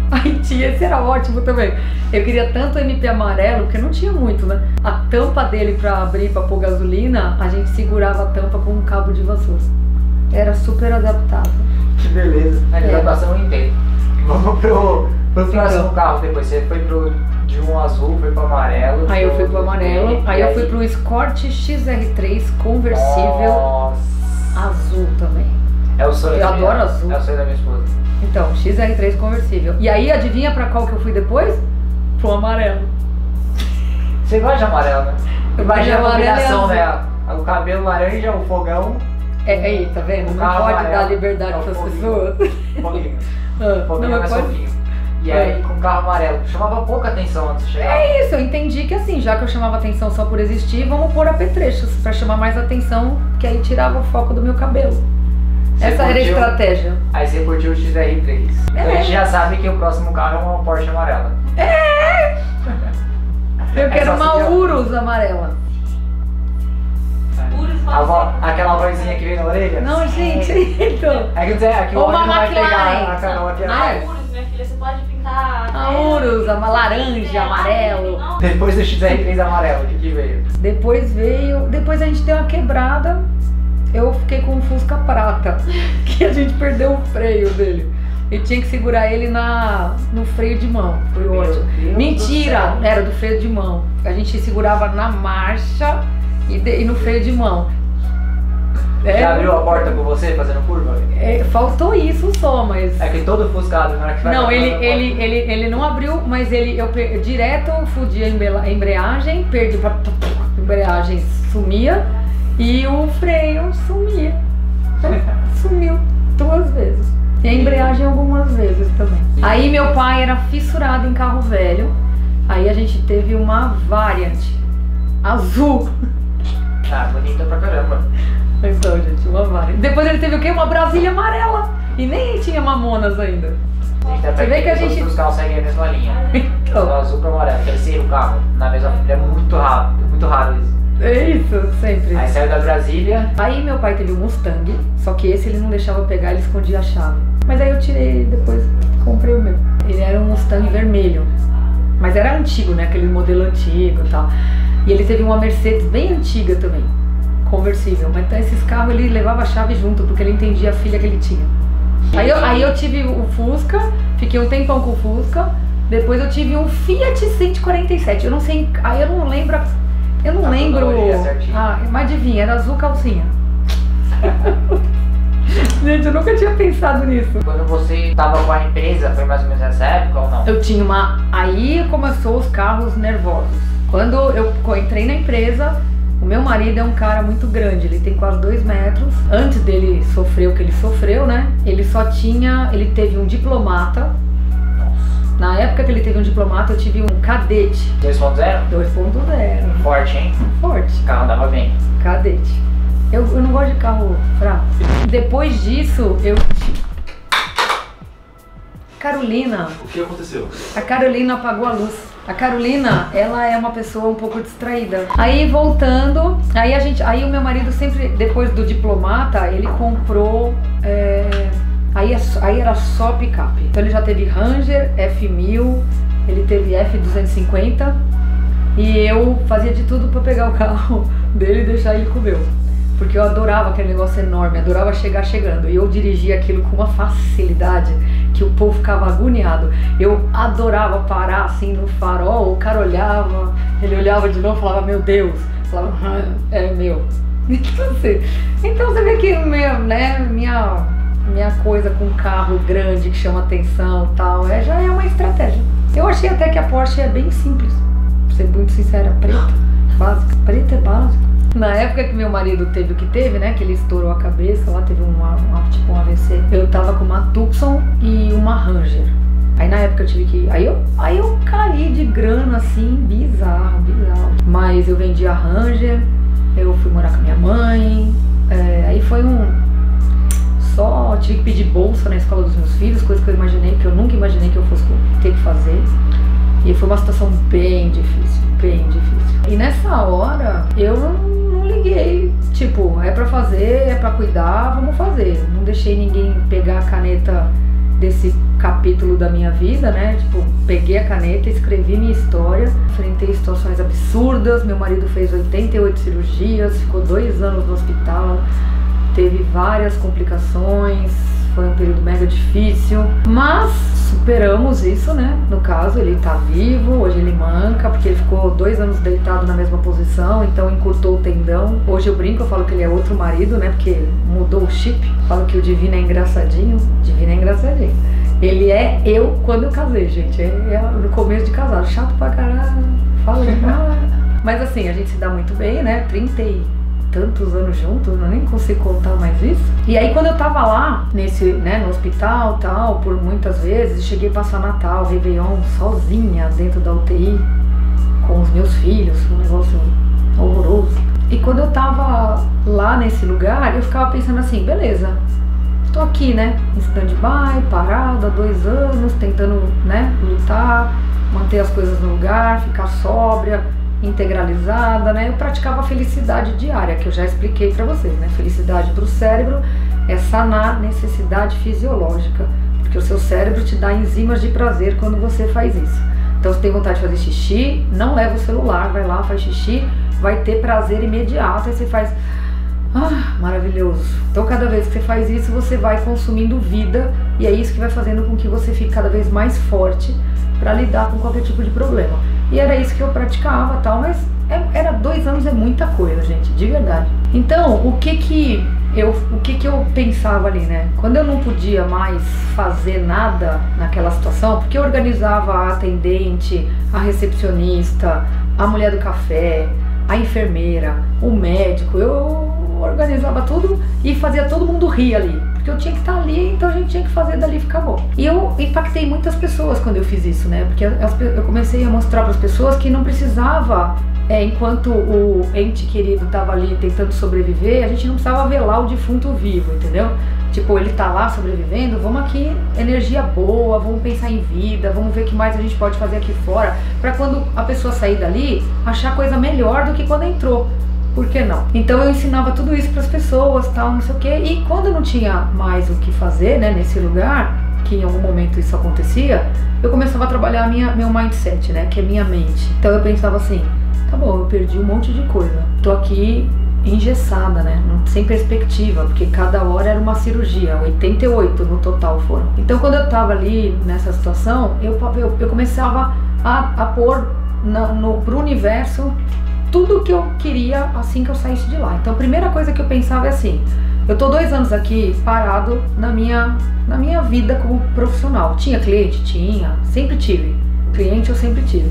Aí tinha, esse era ótimo também. Eu queria tanto o M P amarelo, porque não tinha muito, né? A tampa dele pra abrir, pra pôr gasolina, a gente segurava a tampa com um cabo de vassoura. Era super adaptável. Que beleza. A É. adaptação eu entendo. Vamos pro, pro próximo Então. carro depois. Você foi pro, de um azul, foi pro amarelo. Aí eu fui pro amarelo, aí eu e fui pro Escort X R três conversível Nossa. azul também. É o sonho Eu da adoro minha- azul. É o sonho da minha esposa. Então, X R três conversível. E aí, adivinha pra qual que eu fui depois? Pro amarelo. Você gosta de amarelo, né? Eu Imagina gosto de a amarelo e combinação, azul. né? O cabelo laranja, o fogão, É, aí, tá vendo? O Não carro pode amarelo dar liberdade é o pras foguinho. pessoas. o foguinho. Ah, O foguinho não, é mas mais pode- fofinho. E É. aí, com o carro amarelo, chamava pouca atenção antes de chegar. É isso, eu entendi que assim, já que eu chamava atenção só por existir, vamos pôr apetrechos pra chamar mais atenção, que aí tirava o foco do meu cabelo. Você Essa era a curtiu? estratégia. Aí você curtiu o X R três. Então a gente já sabe que o próximo carro é uma Porsche amarela. Eu É quero só uma seguir a- Urus amarela. Urus pode A vo- ser. aquela vozinha que vem na orelha? Não, gente, então. É que, não sei, é que o Ou homem uma não vai McLaren. pegar a canoa aqui Ah, atrás. Urus, minha filha, você pode pintar. A Urus, a laranja, amarelo. Não, Depois do X R três amarelo, o que que veio? Depois veio. Depois a gente deu uma quebrada. Eu fiquei com um Fusca prata. Que a gente perdeu o freio dele. E tinha que segurar ele na, no freio de mão. Foi Meu ótimo. Deus do Mentira! céu. Era do freio de mão. A gente segurava na marcha e, de- e no freio de mão. É, Já abriu a porta com você fazendo curva? é, faltou isso só, mas. É que todo fuscado, na hora que vai Não, pra ele, porta- ele, ele, ele não abriu, mas ele, eu per- direto fudi a embela- a embreagem, perdi, a embreagem sumia e o freio sumia. Sumiu duas vezes. E a embreagem algumas vezes também. Aí meu pai era fissurado em carro velho, aí a gente teve uma Variant azul. Ah, bonita pra caramba. Então, gente, uma Variant. Depois ele teve o quê? Uma Brasília amarela. E nem tinha Mamonas ainda. Você vê que a gente- Todos os carros seguem a mesma linha. Do Então, azul pro amarelo, terceiro carro, na mesma família, é muito rápido, muito raro isso. é isso, sempre. Aí saiu da Brasília, Aí meu pai teve um Mustang, só que esse ele não deixava pegar, ele escondia a chave. Mas aí eu tirei e depois comprei o meu. Ele era um Mustang vermelho, mas era antigo, né? Aquele modelo antigo e tal. E ele teve uma Mercedes bem antiga também, conversível. Mas então esses carros ele levava a chave junto, porque ele entendia a filha que ele tinha. Aí eu, aí eu tive o Fusca, fiquei um tempão com o Fusca. Depois eu tive um Fiat cento e quarenta e sete. Eu não sei, aí eu não lembro, eu não A lembro. cronologia certinho. Ah, mas adivinha, era azul calcinha. Gente, eu nunca tinha pensado nisso. quando você tava com a empresa, foi mais ou menos nessa época ou não? Eu tinha uma. Aí começou os carros nervosos. Quando eu co- entrei na empresa, o meu marido é um cara muito grande, ele tem quase dois metros. Antes dele sofrer o que ele sofreu, né? Ele só tinha. Ele teve um diplomata. Na época que ele teve um diplomata, eu tive um cadete dois ponto zero? dois ponto zero. Forte, hein? Forte. O carro andava bem. Cadete. Eu, eu não gosto de carro fraco. Depois disso, eu. Carolina. O que aconteceu? A Carolina apagou a luz. A Carolina, ela é uma pessoa um pouco distraída. Aí voltando, aí a gente, aí o meu marido sempre, depois do diplomata, ele comprou, é, aí, é só- aí era só picape. Então ele já teve Ranger, F mil, ele teve F duzentos e cinquenta e eu fazia de tudo pra pegar o carro dele e deixar ele com o meu. Porque eu adorava aquele negócio enorme, adorava chegar chegando. E eu dirigia aquilo com uma facilidade que o povo ficava agoniado. Eu adorava parar assim no farol, o cara olhava, ele olhava de novo e falava, meu Deus, falava, ah, é meu. Então, assim, então você vê que minha, né, minha, minha coisa com carro grande que chama atenção e tal, é, já é uma estratégia. Eu achei até que a Porsche é bem simples, pra ser muito sincera, preta, básica, preta é básica. Na época que meu marido teve o que teve, né, que ele estourou a cabeça, lá teve uma, uma, tipo um A V C, eu tava com uma Tucson e uma Ranger. Aí na época eu tive que... Aí eu, aí eu caí de grana, assim, bizarro, bizarro. Mas eu vendi a Ranger, eu fui morar com a minha mãe, é, aí foi um... Só tive que pedir bolsa na escola dos meus filhos, coisa que eu imaginei, que eu nunca imaginei que eu fosse ter que fazer. E foi uma situação bem difícil, bem difícil. E nessa hora, eu não, não liguei. Tipo, é pra fazer, é pra cuidar, vamos fazer. Não deixei ninguém pegar a caneta desse capítulo da minha vida, né? Tipo, peguei a caneta, escrevi minha história, enfrentei situações absurdas. Meu marido fez oitenta e oito cirurgias, ficou dois anos no hospital, teve várias complicações, foi um período mega difícil, mas superamos isso, né? No caso, ele tá vivo, hoje ele manca, porque ele ficou dois anos deitado na mesma posição, então encurtou o tendão. Hoje eu brinco, eu falo que ele é outro marido, né? Porque mudou o chip. Falo que o Divino é engraçadinho, Divino é engraçadinho. Ele é eu quando eu casei, gente. É, é no começo de casado, chato pra caralho, fala demais. Mas assim, a gente se dá muito bem, né? trinta e tantos anos juntos, eu nem consigo contar mais isso. E aí quando eu tava lá, nesse, né, no hospital tal, por muitas vezes, cheguei a passar Natal, Réveillon, sozinha dentro da U T I, com os meus filhos, um negócio horroroso. E quando eu tava lá nesse lugar, eu ficava pensando assim, beleza, tô aqui, né, em stand-by, parada há dois anos, tentando, né, lutar, manter as coisas no lugar, ficar sóbria, integralizada, né? Eu praticava a felicidade diária, que eu já expliquei pra vocês, né? Felicidade pro cérebro é sanar necessidade fisiológica, porque o seu cérebro te dá enzimas de prazer quando você faz isso. Então, se tem vontade de fazer xixi, não leva o celular, vai lá, faz xixi, vai ter prazer imediato, aí você faz... Ah, maravilhoso. Então, cada vez que você faz isso, você vai consumindo vida, e é isso que vai fazendo com que você fique cada vez mais forte para lidar com qualquer tipo de problema. E era isso que eu praticava, tal, mas é, era dois anos é muita coisa, gente, de verdade. Então, o que que eu, o que que eu pensava ali, né? Quando eu não podia mais fazer nada naquela situação, porque eu organizava a atendente, a recepcionista, a mulher do café, a enfermeira, o médico, eu organizava tudo e fazia todo mundo rir ali, porque eu tinha que estar ali, então a gente tinha que fazer dali ficar bom. E eu impactei muitas pessoas quando eu fiz isso, né? Porque as, eu comecei a mostrar para as pessoas que não precisava, é, enquanto o ente querido estava ali tentando sobreviver, a gente não precisava velar o defunto vivo, entendeu? Tipo, ele tá lá sobrevivendo, vamos aqui, energia boa, vamos pensar em vida, vamos ver o que mais a gente pode fazer aqui fora, para quando a pessoa sair dali, achar coisa melhor do que quando entrou. Por que não? Então eu ensinava tudo isso para as pessoas, tal, não sei o quê. E quando eu não tinha mais o que fazer, né, nesse lugar, que em algum momento isso acontecia, eu começava a trabalhar a minha, meu mindset, né, que é minha mente. Então eu pensava assim, tá bom, eu perdi um monte de coisa. Tô aqui engessada, né, sem perspectiva, porque cada hora era uma cirurgia, oitenta e oito no total foram. Então quando eu tava ali nessa situação, eu, eu, eu começava a, a pôr na, no, pro universo tudo que eu queria assim que eu saísse de lá. Então a primeira coisa que eu pensava é assim, eu tô dois anos aqui parado na minha, na minha vida como profissional. Tinha cliente? Tinha, sempre tive. Cliente eu sempre tive.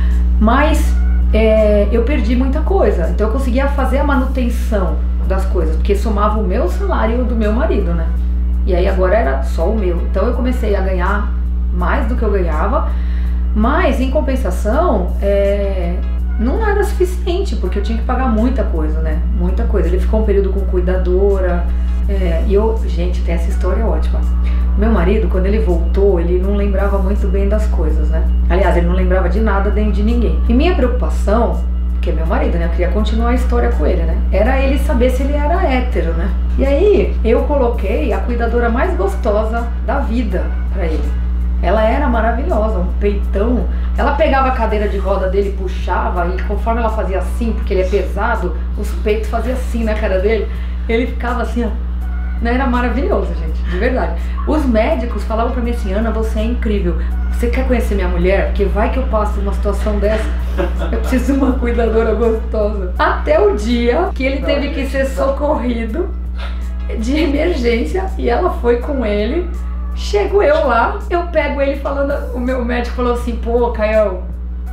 Mas é, eu perdi muita coisa, então eu conseguia fazer a manutenção das coisas, porque somava o meu salário e o do meu marido, né? E aí agora era só o meu. Então eu comecei a ganhar mais do que eu ganhava, mas em compensação, é... não era suficiente, porque eu tinha que pagar muita coisa, né? Muita coisa. Ele ficou um período com cuidadora, é, e eu... Gente, tem essa história ótima. Meu marido, quando ele voltou, ele não lembrava muito bem das coisas, né? Aliás, ele não lembrava de nada nem de ninguém. E minha preocupação, que é meu marido, né? Eu queria continuar a história com ele, né? Era ele saber se ele era hétero, né? E aí, eu coloquei a cuidadora mais gostosa da vida pra ele. Ela era maravilhosa, um peitão. Ela pegava a cadeira de roda dele, puxava, e conforme ela fazia assim, porque ele é pesado, os peitos faziam assim na cara dele, ele ficava assim, ó. Era maravilhoso, gente, de verdade. Os médicos falavam pra mim assim, Ana, você é incrível. Você quer conhecer minha mulher? Porque vai que eu passo uma situação dessa, eu preciso de uma cuidadora gostosa. Até o dia que ele teve que ser socorrido de emergência, e ela foi com ele. Chego eu lá, eu pego ele falando, o meu médico falou assim, pô, Caio,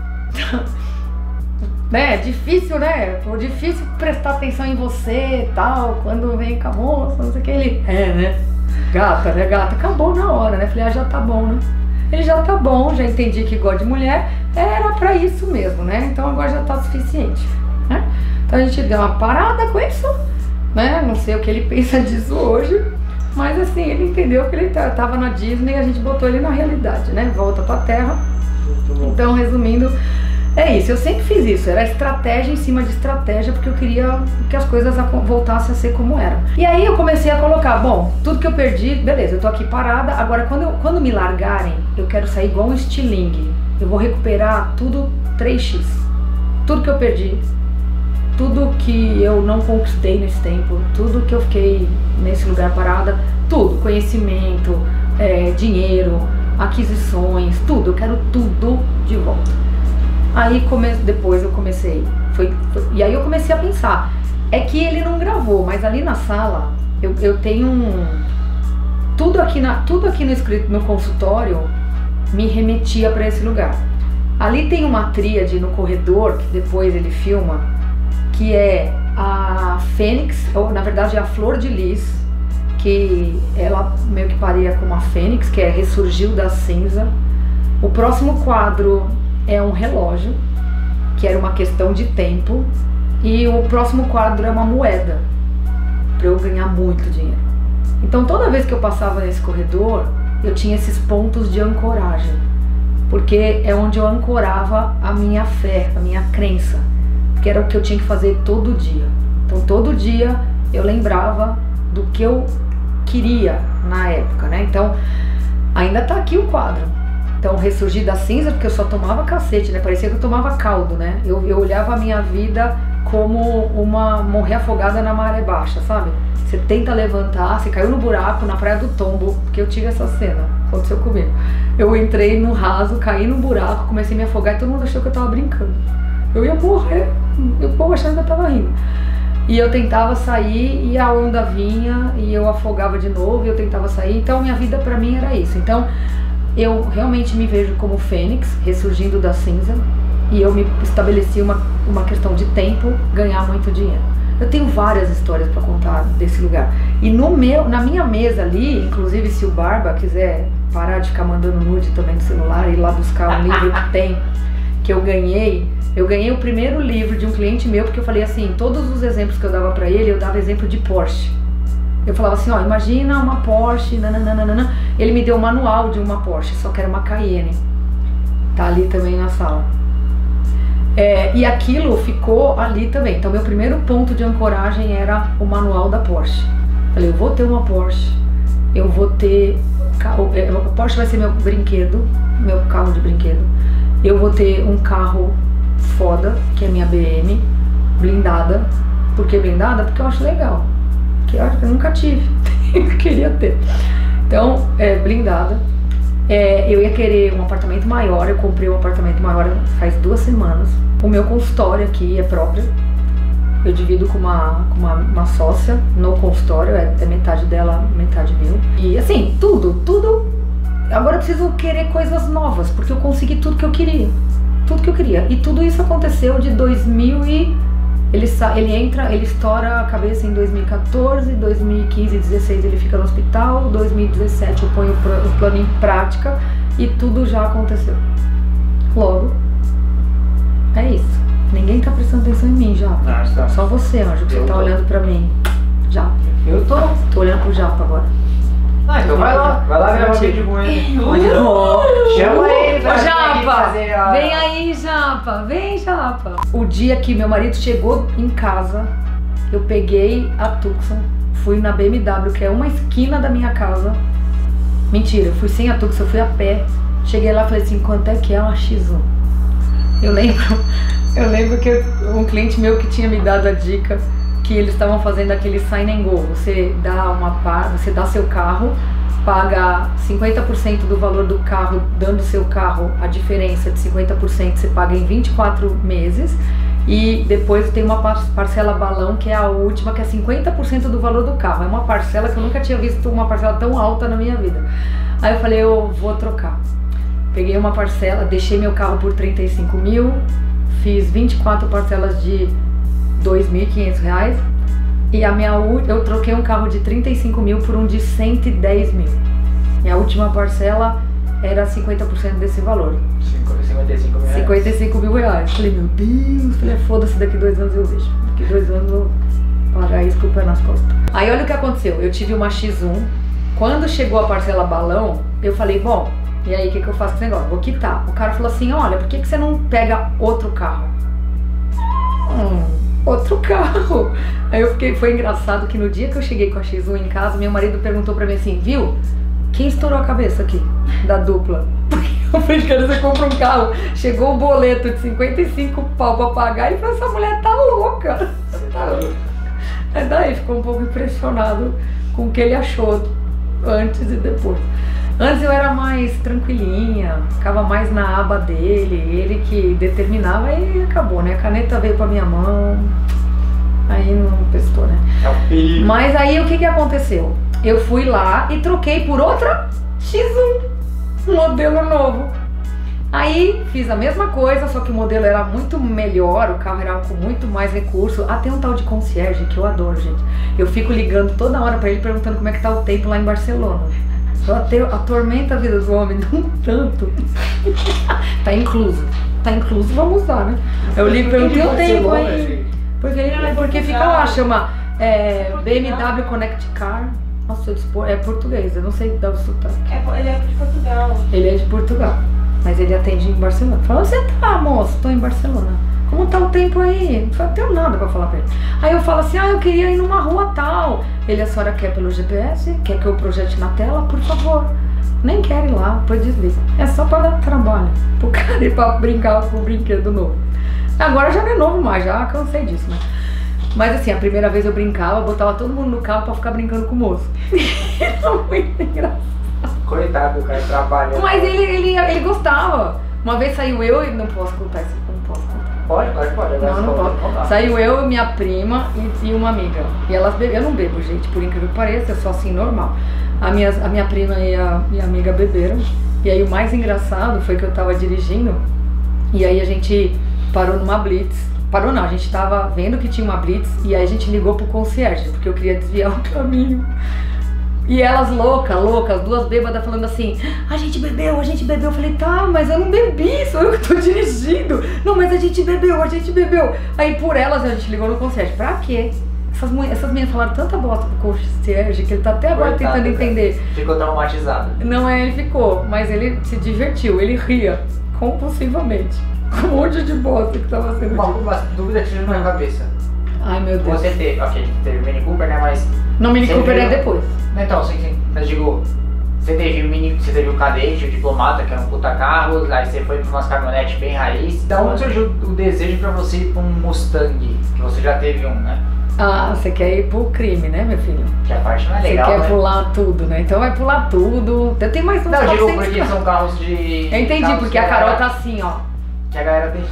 né, difícil, né, pô, difícil prestar atenção em você e tal, quando vem com a moça, não sei o que, ele, é, né, gata, né, gata, acabou na hora, né, falei, ah, já tá bom, né, ele já tá bom, já entendi que gosta de mulher, era pra isso mesmo, né, então agora já tá suficiente, né, então a gente deu uma parada com isso, né, não sei o que ele pensa disso hoje. Mas assim, ele entendeu que ele tava na Disney e a gente botou ele na realidade, né? Volta pra terra. Então, resumindo, é isso. isso, eu sempre fiz isso, era estratégia em cima de estratégia, porque eu queria que as coisas voltassem a ser como eram. E aí eu comecei a colocar, bom, tudo que eu perdi, beleza, eu tô aqui parada, agora quando, eu, quando me largarem, eu quero sair igual um estilingue, eu vou recuperar tudo três x, tudo que eu perdi, tudo que eu não conquistei nesse tempo, tudo que eu fiquei nesse lugar parada, tudo, conhecimento, é, dinheiro, aquisições, tudo, eu quero tudo de volta. Aí come... depois eu comecei, foi, foi, e aí eu comecei a pensar, é que ele não gravou, mas ali na sala eu, eu tenho um, tudo aqui, na, tudo aqui no, no consultório me remetia para esse lugar. Ali tem uma tríade no corredor, que depois ele filma, que é a Fênix, ou na verdade é a Flor de Lis, que ela meio que pareia com uma fênix, que é ressurgiu da cinza. O próximo quadro é um relógio, que era uma questão de tempo, e o próximo quadro é uma moeda, para eu ganhar muito dinheiro. Então toda vez que eu passava nesse corredor, eu tinha esses pontos de ancoragem, porque é onde eu ancorava a minha fé, a minha crença, que era o que eu tinha que fazer todo dia. Então todo dia eu lembrava do que eu queria na época, né? Então ainda tá aqui o quadro. Então ressurgir da cinza, porque eu só tomava cacete, né? Parecia que eu tomava caldo, né? Eu, eu olhava a minha vida como uma morrer afogada na maré baixa, sabe? Você tenta levantar, você caiu no buraco na Praia do Tombo, porque eu tive essa cena, aconteceu comigo. Eu entrei no raso, caí no buraco, comecei a me afogar e todo mundo achou que eu tava brincando. Eu ia morrer, eu povo achando que eu tava rindo. E eu tentava sair e a onda vinha e eu afogava de novo e eu tentava sair. Então minha vida pra mim era isso. Então eu realmente me vejo como fênix, ressurgindo da cinza, e eu me estabeleci uma, uma questão de tempo, ganhar muito dinheiro. Eu tenho várias histórias para contar desse lugar. E no meu, na minha mesa ali, inclusive se o Barba quiser parar de ficar mandando nude também no celular e ir lá buscar um livro que tem, que eu ganhei, eu ganhei o primeiro livro de um cliente meu, porque eu falei assim, todos os exemplos que eu dava para ele, eu dava exemplo de Porsche. Eu falava assim, ó, imagina uma Porsche, nananana. Ele me deu o manual de uma Porsche, só que era uma Cayenne. Tá ali também na sala. É, e aquilo ficou ali também. Então meu primeiro ponto de ancoragem era o manual da Porsche. Falei, eu vou ter uma Porsche, eu vou ter... A Porsche vai ser meu brinquedo, meu carro de brinquedo. Eu vou ter um carro foda, que é minha B M, blindada. Por que blindada? Porque eu acho legal. Que eu, eu nunca tive, eu queria ter. Então, é, blindada. É, eu ia querer um apartamento maior, eu comprei um apartamento maior faz duas semanas. O meu consultório aqui é próprio, eu divido com uma, com uma, uma sócia no consultório, é, é metade dela, metade meu. E assim, tudo, tudo. Agora eu preciso querer coisas novas, porque eu consegui tudo que eu queria. Tudo que eu queria. E tudo isso aconteceu de dois mil e... Ele, ele entra, ele estoura a cabeça em dois mil e quatorze, dois mil e quinze, dezesseis ele fica no hospital, dois mil e dezessete eu ponho o plano em prática e tudo já aconteceu. Logo, é isso. Ninguém tá prestando atenção em mim, Japa. Ah, tá. Só você, Anjo, que Eu você tá tô. olhando pra mim. Japa. Eu tô. Tô olhando pro Japa agora. Ah, então vai lá. Vai lá gravar vídeo com ele. Chama ele pra Ô, vir aqui Japa, fazer a... vem aí, Japa, vem, Japa. O dia que meu marido chegou em casa, eu peguei a Tucson, fui na B M W, que é uma esquina da minha casa. Mentira, eu fui sem a Tucson, eu fui a pé. Cheguei lá e falei assim, quanto é que é uma X um? Eu lembro, eu lembro que eu, um cliente meu que tinha me dado a dica que eles estavam fazendo aquele sign and go. Você dá uma par, você dá seu carro, paga cinquenta por cento do valor do carro, dando seu carro a diferença de cinquenta por cento, você paga em vinte e quatro meses, e depois tem uma parcela balão, que é a última, que é cinquenta por cento do valor do carro. É uma parcela que eu nunca tinha visto uma parcela tão alta na minha vida. Aí eu falei, eu vou trocar. Peguei uma parcela, deixei meu carro por trinta e cinco mil, fiz vinte e quatro parcelas de dois mil e quinhentos reais, e a minha, eu troquei um carro de trinta e cinco mil por um de cento e dez mil. Minha última parcela era cinquenta por cento desse valor. cinquenta e cinco mil reais. cinquenta e cinco mil reais. Falei, meu Deus, falei, foda-se, daqui dois anos eu vejo. Daqui dois anos eu vou pagar isso com o pé nas costas. Aí olha o que aconteceu, eu tive uma X um, quando chegou a parcela balão, eu falei, bom, E aí, o que, que eu faço com esse negócio? Vou quitar. O cara falou assim, olha, por que, que você não pega outro carro? Hum, outro carro. Aí eu fiquei, foi engraçado que no dia que eu cheguei com a X um em casa, meu marido perguntou pra mim assim, viu? Quem estourou a cabeça aqui da dupla? Eu falei, cara, você compra um carro, chegou o boleto de cinquenta e cinco pau pra pagar e falou, essa mulher tá louca. Tá louca. Aí daí ficou um pouco impressionado com o que ele achou antes e depois. Antes eu era mais tranquilinha, ficava mais na aba dele, ele que determinava e acabou, né? A caneta veio pra minha mão, aí não prestou, né? É um perigo. Mas aí o que que aconteceu? Eu fui lá e troquei por outra X um, modelo novo. Aí fiz a mesma coisa, só que o modelo era muito melhor, o carro era com muito mais recurso. Ah, tem um tal de concierge que eu adoro, gente. Eu fico ligando toda hora pra ele perguntando como é que tá o tempo lá em Barcelona. Eu até atormento a vida do homem, não tanto. Tá incluso. Tá incluso, vamos usar, né? Eu ligo, perguntei o tempo aí. Porque, ele, porque fica lá, chama é, B M W Connect Car. Nossa, é português, eu não sei dar o sotaque. É, ele é de Portugal. Ele é de Portugal, mas ele atende em Barcelona. Fala, você tá, moço? Tô em Barcelona. Como tá o tempo aí? Não tenho nada pra falar pra ele. Aí eu falo assim, ah, eu queria ir numa rua tal. Ele, a senhora quer pelo G P S? Quer que eu projete na tela? Por favor. Nem quero ir lá, depois desliga. É só pra dar trabalho, pro cara ir pra brincar com o brinquedo novo. Agora já não é novo mais, já cansei disso, né? Mas assim, a primeira vez eu brincava, botava todo mundo no carro pra ficar brincando com o moço. Era muito engraçado. Coitado, o cara trabalha. Mas ele, ele, ele gostava. Uma vez saiu eu e... Não posso contar isso, não posso contar. Pode, pode, pode. Agora Não, não pode posso. contar. Saiu eu, minha prima e, e uma amiga. E elas bebem. Eu não bebo, gente, por incrível que pareça, eu sou assim, normal. A minha, a minha prima e a minha amiga beberam. E aí o mais engraçado foi que eu tava dirigindo. E aí a gente parou numa blitz. Parou não, a gente tava vendo que tinha uma blitz. E aí a gente ligou pro concierge, porque eu queria desviar o caminho. E elas loucas, loucas, duas bêbadas falando assim, a gente bebeu, a gente bebeu. Eu falei, tá, mas eu não bebi, sou eu que tô dirigindo. Não, mas a gente bebeu, a gente bebeu. Aí por elas a gente ligou no concierge. Pra quê? Essas, essas meninas falaram tanta bosta do concierge que ele tá até agora Coitado, tentando cara. entender. Ficou traumatizado. Não é, ele ficou, mas ele se divertiu, ele ria compulsivamente. Com um monte de bosta que tava sendo Uma, dito. uma dúvida que tive na minha cabeça. Ai, meu Deus. Você teve, ok, teve o Mini Cooper, né, mas... Não, Mini Você Cooper viu? é depois. Então, sim, sim, mas digo, você teve o Mini, você teve o Cadete, o Diplomata, que era um puta carro, aí você foi pra umas caminhonetes bem raiz. Da onde surgiu o desejo pra você ir pra um Mustang? Que você já teve um, né? Ah, você quer ir pro crime, né, meu filho? Que a parte não é Você legal, quer né? pular tudo, né? Então vai pular tudo. Eu tenho mais uns Não, eu digo quatrocentos porque carros. são carros de... Eu entendi, carros porque que a Carol galera- tá assim, ó. Que a galera tem...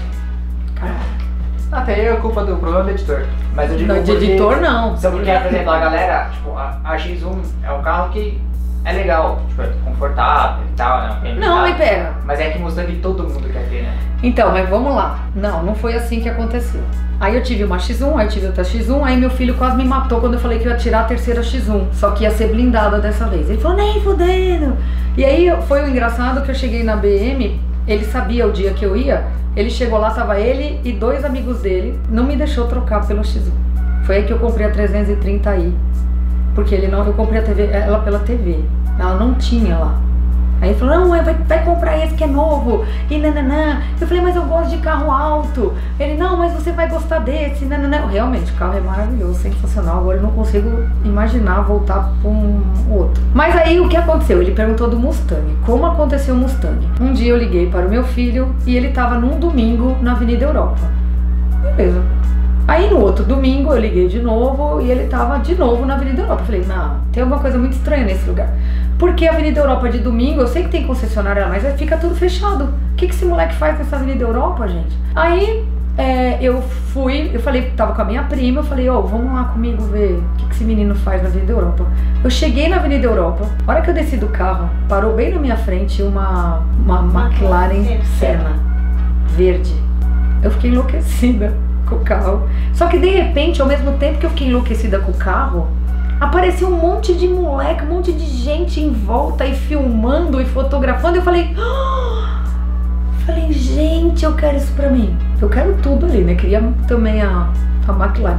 Até aí é culpa do problema do editor. Mas eu digo Não, de porque- editor não. Só porque, por exemplo, a galera, tipo, a, a X um é um carro que é legal, tipo, é confortável e tal, né? Bem Não, mas blindado. pera. Mas é que Mustang todo mundo quer ter, né? Então, mas vamos lá. Não, não foi assim que aconteceu. Aí eu tive uma X um, aí eu tive outra X um, aí meu filho quase me matou quando eu falei que eu ia tirar a terceira X um. Só que ia ser blindada dessa vez. Ele falou, nem fudendo. E aí foi o engraçado que eu cheguei na B M, ele sabia o dia que eu ia, ele chegou lá, tava ele e dois amigos dele, não me deixou trocar pelo X um. Foi aí que eu comprei a trezentos e trinta i. Porque ele não, eu comprei a T V, ela pela T V. Ela não tinha lá. Aí ele falou, não, vai, vai comprar esse que é novo, e nananã. Eu falei, mas eu gosto de carro alto. Ele, não, mas você vai gostar desse, nananã. Realmente, o carro é maravilhoso, sensacional. Agora eu não consigo imaginar voltar para um outro. Mas aí, o que aconteceu? Ele perguntou do Mustang. Como aconteceu o Mustang? Um dia eu liguei para o meu filho e ele estava num domingo na Avenida Europa. Beleza. Aí no outro domingo eu liguei de novo e ele tava de novo na Avenida Europa. Eu falei, não, tem alguma coisa muito estranha nesse lugar. Porque a Avenida Europa de domingo, eu sei que tem concessionária, mas fica tudo fechado. O que que esse moleque faz nessa Avenida Europa, gente? Aí é, eu fui, eu falei, tava com a minha prima, eu falei, ó, oh, vamos lá comigo ver o que que esse menino faz na Avenida Europa. Eu cheguei na Avenida Europa, a hora que eu desci do carro, parou bem na minha frente uma, uma McLaren Senna verde. Eu fiquei enlouquecida com o carro. Só que de repente, ao mesmo tempo que eu fiquei enlouquecida com o carro, apareceu um monte de moleque, um monte de gente em volta e filmando e fotografando. Eu falei, ah! falei, gente, eu quero isso pra mim. Eu quero tudo ali, né? Queria também a, a McLaren.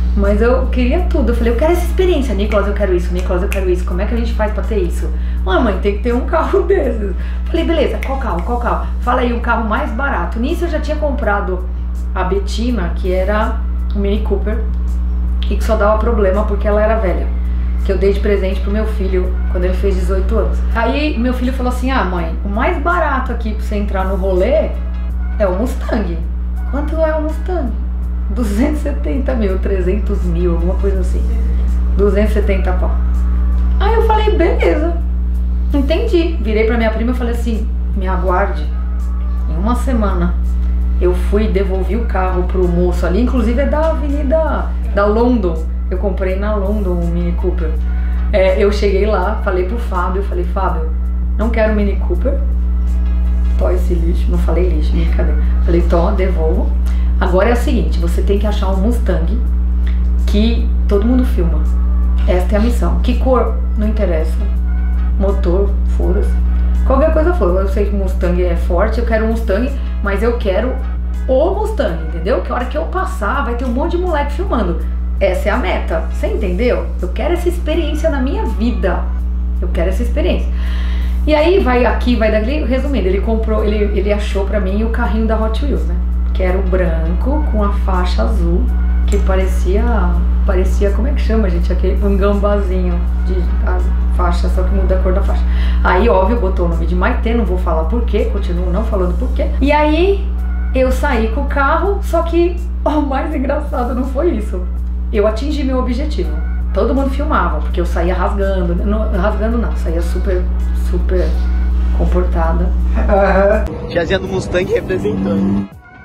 Mas eu queria tudo. Eu falei, eu quero essa experiência. Nicolas, eu quero isso. Nicolas, eu quero isso. Como é que a gente faz pra ter isso? Ah, mãe, tem que ter um carro desses. Falei, beleza, qual carro? Qual carro? Fala aí, o carro mais barato. Nisso eu já tinha comprado a Bettina, que era um Mini Cooper, e que só dava problema porque ela era velha. Que eu dei de presente pro meu filho quando ele fez dezoito anos. Aí meu filho falou assim, ah, mãe, o mais barato aqui pra você entrar no rolê é o Mustang. Quanto é o Mustang? duzentos e setenta mil, trezentos mil, alguma coisa assim. duzentos e setenta pau. Aí eu falei, beleza. Entendi. Virei pra minha prima e falei assim, me aguarde. Em uma semana eu fui e devolvi o carro pro moço ali. Inclusive é da avenida da London. Eu comprei na London um Mini Cooper. É, eu cheguei lá, falei pro Fábio, falei, Fábio, não quero Mini Cooper. Tó esse lixo. Não falei lixo, brincadeira. Falei, Tó, devolvo. Agora é o seguinte, você tem que achar um Mustang que todo mundo filma. Esta é a missão. Que cor? Não interessa. Motor, foda-se. Qualquer coisa for. Eu sei que o Mustang é forte, eu quero um Mustang, mas eu quero o Mustang, entendeu? Que a hora que eu passar, vai ter um monte de moleque filmando. Essa é a meta. Você entendeu? Eu quero essa experiência na minha vida. Eu quero essa experiência. E aí, vai aqui, vai dali. Resumindo, ele comprou, ele, ele achou pra mim o carrinho da Hot Wheels, né? Que era o branco com a faixa azul, que parecia, parecia, como é que chama, gente? Aquele um gambazinho de a faixa, só que muda a cor da faixa. Aí, óbvio, botou o nome de Maitê, não vou falar por quê, continuo não falando por quê. E aí, eu saí com o carro, só que o mais engraçado não foi isso. Eu atingi meu objetivo. Todo mundo filmava, porque eu saía rasgando, não, rasgando não, saía super, super comportada. Tiazinha do Mustang representando.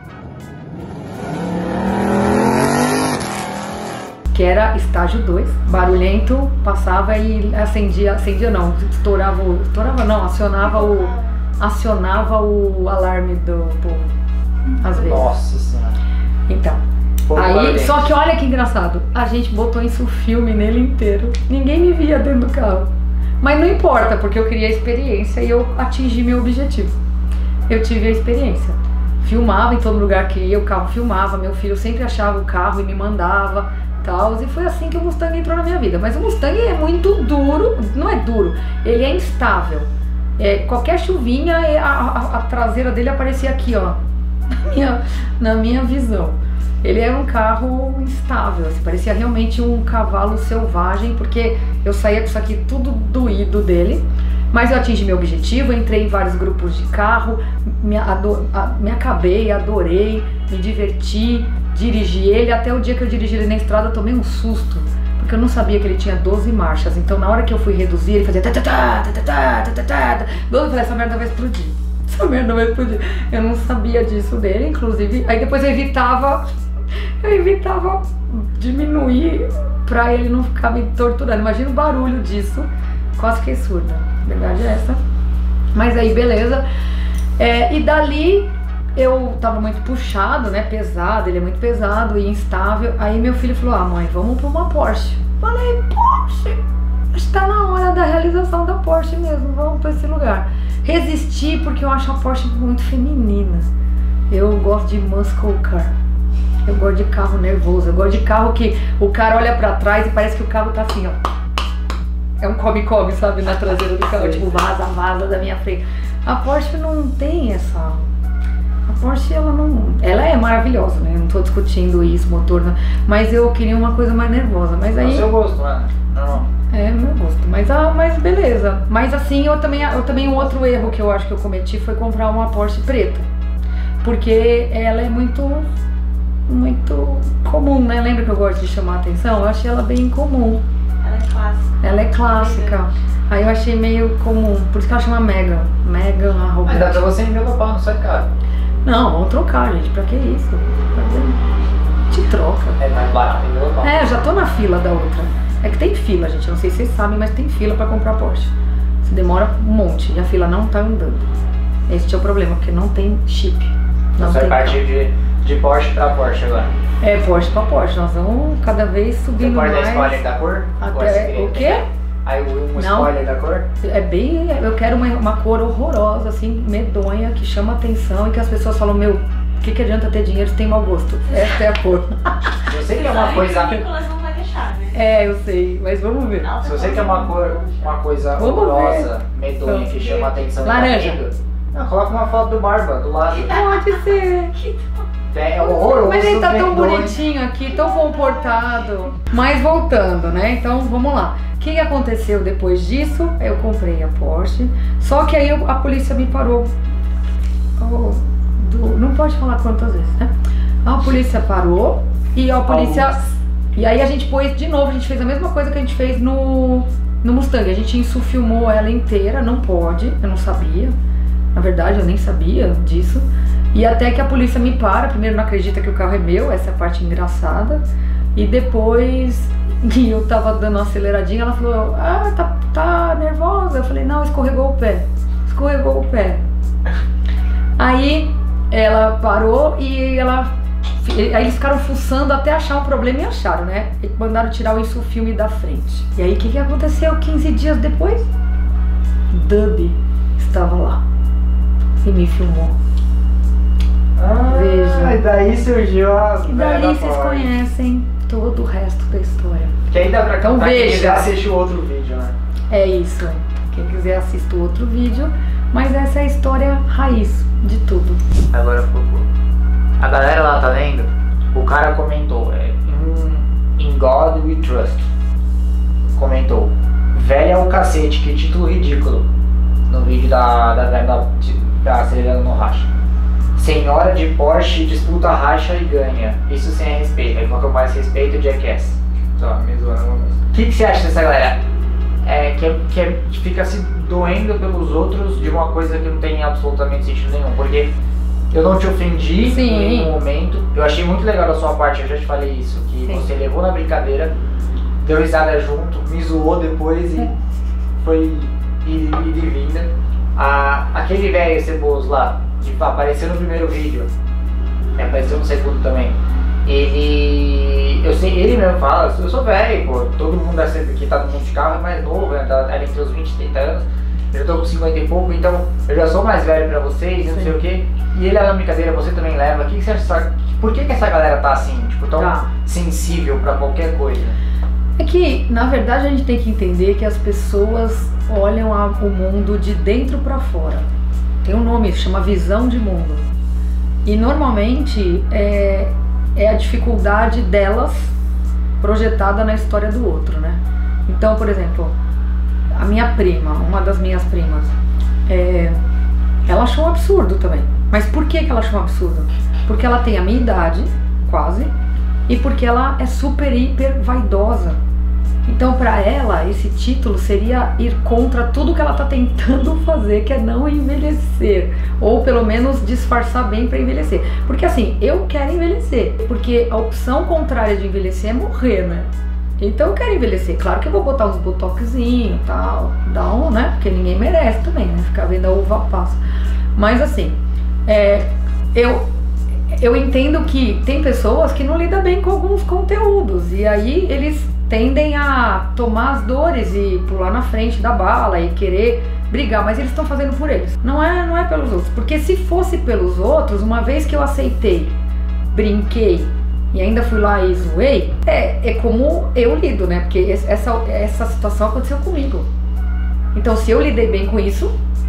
Que era estágio dois, barulhento, passava e acendia, acendia não, estourava, o, estourava não, acionava o, acionava o alarme do povo, às vezes. Nossa Senhora. Então, Pouco aí, barulhento. só que olha que engraçado, a gente botou isso filme nele inteiro, ninguém me via dentro do carro, mas não importa, porque eu queria a experiência e eu atingi meu objetivo, eu tive a experiência. Filmava em todo lugar que ia, o carro filmava, meu filho sempre achava o carro e me mandava, tal, e foi assim que o Mustang entrou na minha vida. Mas o Mustang é muito duro, não é duro, ele é instável. É, qualquer chuvinha, a, a, a traseira dele aparecia aqui, ó, na minha, na minha visão. Ele era um carro instável, assim, parecia realmente um cavalo selvagem, porque eu saía com isso aqui tudo doído dele. Mas eu atingi meu objetivo, entrei em vários grupos de carro, me, ador, a, me acabei, adorei, me diverti, dirigi ele. Até o dia que eu dirigi ele na estrada eu tomei um susto, porque eu não sabia que ele tinha doze marchas. Então na hora que eu fui reduzir, ele fazia tatatá, tatatá, tatatá. Eu falei, essa merda vai explodir, essa merda vai explodir. Eu não sabia disso dele, inclusive. Aí depois eu evitava, eu evitava diminuir pra ele não ficar me torturando. Imagina o barulho disso, quase fiquei surda. A verdade é essa. Mas aí, beleza. É, e dali eu tava muito puxado, né? Pesado, ele é muito pesado e instável. Aí meu filho falou, ah, mãe, vamos pra uma Porsche. Falei, Porsche, acho que tá na hora da realização da Porsche mesmo, vamos pra esse lugar. Resisti porque eu acho a Porsche muito feminina. Eu gosto de muscle car. Eu gosto de carro nervoso. Eu gosto de carro que o cara olha pra trás e parece que o carro tá assim, ó. É um come-come, sabe, na traseira do carro, tipo, vaza, vaza da minha frente. A Porsche não tem essa... A Porsche, ela não... Ela é maravilhosa, né? Não tô discutindo isso, motor, não. Mas eu queria uma coisa mais nervosa, mas aí... É o seu gosto, né? Não. É, meu gosto. Mas, ah, mas beleza. Mas assim, eu também, eu também, um outro erro que eu acho que eu cometi foi comprar uma Porsche preta. Porque ela é muito... muito comum, né? Lembra que eu gosto de chamar a atenção? Eu achei ela bem comum. Ela é clássica. Ela é clássica. Aí eu achei meio comum. Por isso que ela chama Megan. Megan arrogante. Mas dá pra você envelopar, não sai caro. Não, vamos trocar, gente. Pra que isso? Te troca. É mais barato envelopar. É, eu já tô na fila da outra. É que tem fila, gente. Eu não sei se vocês sabem, mas tem fila pra comprar Porsche. Você demora um monte e a fila não tá andando. Esse é o problema, porque não tem chip. Não Você tem vai partir de, de Porsche pra Porsche agora. É, Porsche pra Porsche. Nós vamos cada vez subindo Você pode mais. dar spoiler da cor? Até... O quê? Aí um Não. spoiler da cor? É bem... Eu quero uma, uma cor horrorosa, assim, medonha, que chama atenção e que as pessoas falam, meu, que, que adianta ter dinheiro se tem mau gosto? Essa é a cor. Eu sei que é uma coisa... O Nicolas não vai deixar, né? É, eu sei, mas vamos ver. Se você quer uma cor, uma coisa Vamos horrorosa, medonha, que chama a atenção... Laranja. Tá vendo? Não, coloca uma foto do Barba do lado. Pode ser. É horroroso. Mas ele tá tão medonho. bonitinho aqui, tão comportado. Mas voltando, né? Então vamos lá. O que aconteceu depois disso? Eu comprei a Porsche. Só que aí eu- a polícia me parou. Oh, do- não pode falar quantas vezes, né? A polícia parou e a polícia. E aí a gente pôs de novo, a gente fez a mesma coisa que a gente fez no, no Mustang. A gente insufilmou ela inteira, não pode, eu não sabia. Na verdade, eu nem sabia disso. E até que a polícia me para, primeiro não acredita que o carro é meu, essa é a parte engraçada. E depois que eu tava dando uma aceleradinha, ela falou, ah, tá, tá nervosa? Eu falei, não, escorregou o pé, escorregou o pé. Aí ela parou e ela... Aí eles ficaram fuçando até achar um problema e acharam, né? E mandaram tirar o insufilme da frente. E aí o que, que aconteceu quinze dias depois? Dub estava lá e me filmou. Ah, Veja. e daí surgiu a... E daí vocês conhecem todo o resto da história. Que aí dá pra, Então pra quem veja. quiser assistir o outro vídeo, né? É isso. Quem quiser assista o outro vídeo. Mas essa é a história raiz de tudo. Agora focou. A galera lá tá vendo? O cara comentou, é, in, in God we trust. Comentou, velha é o cacete, que título ridículo. No vídeo da, da, da, da acelerando no racha. Senhora de Porsche disputa racha e ganha. Isso sem respeito. Aí qual que eu mais respeito? Jackass. Só, me zoando. O que, que você acha dessa galera? É, que, é, que, é, que fica se doendo pelos outros de uma coisa que não tem absolutamente sentido nenhum. Porque eu não te ofendi Sim. em nenhum momento. Eu achei muito legal da sua parte, eu já te falei isso. Que Sim. você levou na brincadeira, deu risada junto, me zoou depois e foi ida e vinda. A, aquele velho ceboso lá, que apareceu no primeiro vídeo, e apareceu no segundo também. Ele. Eu sei, ele mesmo fala, eu sou velho, pô, todo mundo é sempre que tá no mundo de carro é mais novo, né? Tá ali entre os vinte e trinta anos, eu já tô com cinquenta e pouco, então eu já sou mais velho pra vocês, não sei o que. E ele é uma brincadeira, você também leva. O que, que você acha? Por que, que essa galera tá assim, tipo, tão Tá. sensível pra qualquer coisa? É que, na verdade, a gente tem que entender que as pessoas olham a- o mundo de dentro pra fora. Tem um nome, chama visão de mundo. E normalmente é, é a dificuldade delas projetada na história do outro, né? Então, por exemplo, a minha prima, uma das minhas primas, é, ela achou um absurdo também. Mas por que que ela achou um absurdo? Porque ela tem a minha idade, quase, e porque ela é super, hiper vaidosa. Então, pra ela, esse título seria ir contra tudo que ela tá tentando fazer, que é não envelhecer. Ou pelo menos disfarçar bem pra envelhecer. Porque assim, eu quero envelhecer. Porque a opção contrária de envelhecer é morrer, né? Então eu quero envelhecer. Claro que eu vou botar uns botoxinhos e tal, dar um, né? Porque ninguém merece também, né? Ficar vendo a uva passa. Mas assim, é, eu... Eu entendo que tem pessoas que não lidam bem com alguns conteúdos. E aí eles tendem a tomar as dores e pular na frente da bala e querer brigar, mas eles estão fazendo por eles. Não é, não é pelos outros, porque se fosse pelos outros, uma vez que eu aceitei, brinquei e ainda fui lá e zoei, é, é como eu lido, né? Porque essa, essa situação aconteceu comigo. Então se eu lidei bem com isso,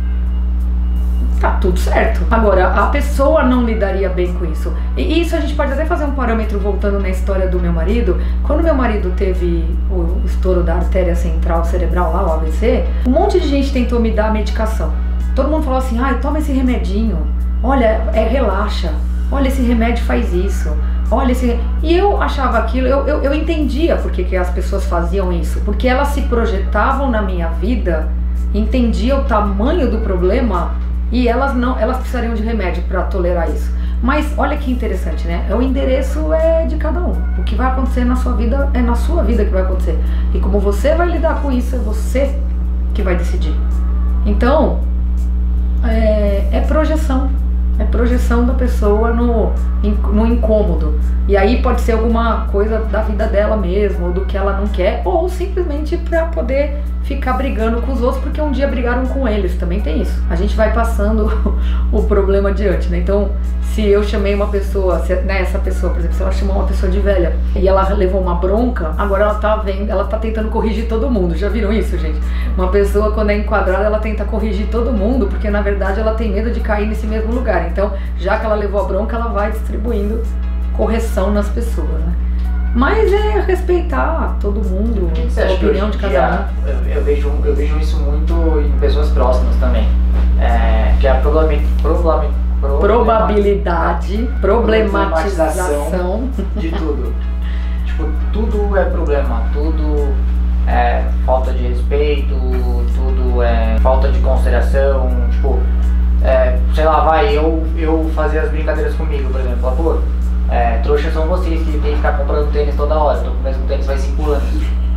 tá tudo certo. Agora, a pessoa não lidaria bem com isso. E isso a gente pode até fazer um parâmetro voltando na história do meu marido. Quando meu marido teve o estouro da artéria central cerebral lá, o A V C, um monte de gente tentou me dar medicação. Todo mundo falou assim, ai, toma esse remedinho. Olha, é, relaxa. Olha, esse remédio faz isso. Olha esse... E eu achava aquilo, eu, eu, eu entendia por que, que as pessoas faziam isso. Porque elas se projetavam na minha vida, entendiam o tamanho do problema e elas não, elas precisariam de remédio para tolerar isso. Mas olha que interessante, né? O endereço é de cada um. O que vai acontecer na sua vida é na sua vida que vai acontecer. E como você vai lidar com isso, é você que vai decidir. Então, é, é projeção. É projeção da pessoa no, no incômodo. E aí pode ser alguma coisa da vida dela mesmo, ou do que ela não quer, ou simplesmente pra poder ficar brigando com os outros, porque um dia brigaram com eles, também tem isso. A gente vai passando o problema adiante, né? Então, se eu chamei uma pessoa, se, né, essa pessoa, por exemplo, se ela chamou uma pessoa de velha e ela levou uma bronca, agora ela tá vendo, ela tá tentando corrigir todo mundo. Já viram isso, gente? Uma pessoa, quando é enquadrada, ela tenta corrigir todo mundo, porque na verdade ela tem medo de cair nesse mesmo lugar. Então, já que ela levou a bronca, ela vai distribuindo correção nas pessoas, né? Mas é respeitar todo mundo, a opinião de cada um. Eu, eu, vejo, eu vejo isso muito em pessoas próximas também. É, que é a problem, problem, problem, probabilidade, problematização de tudo. Tipo, tudo é problema, tudo é falta de respeito, tudo é falta de consideração. Tipo, é, sei lá, vai, eu, eu fazer as brincadeiras comigo, por exemplo, falar, pô, É, trouxas são vocês que tem que ficar comprando tênis toda hora. Tô com o mesmo tênis faz cinco anos.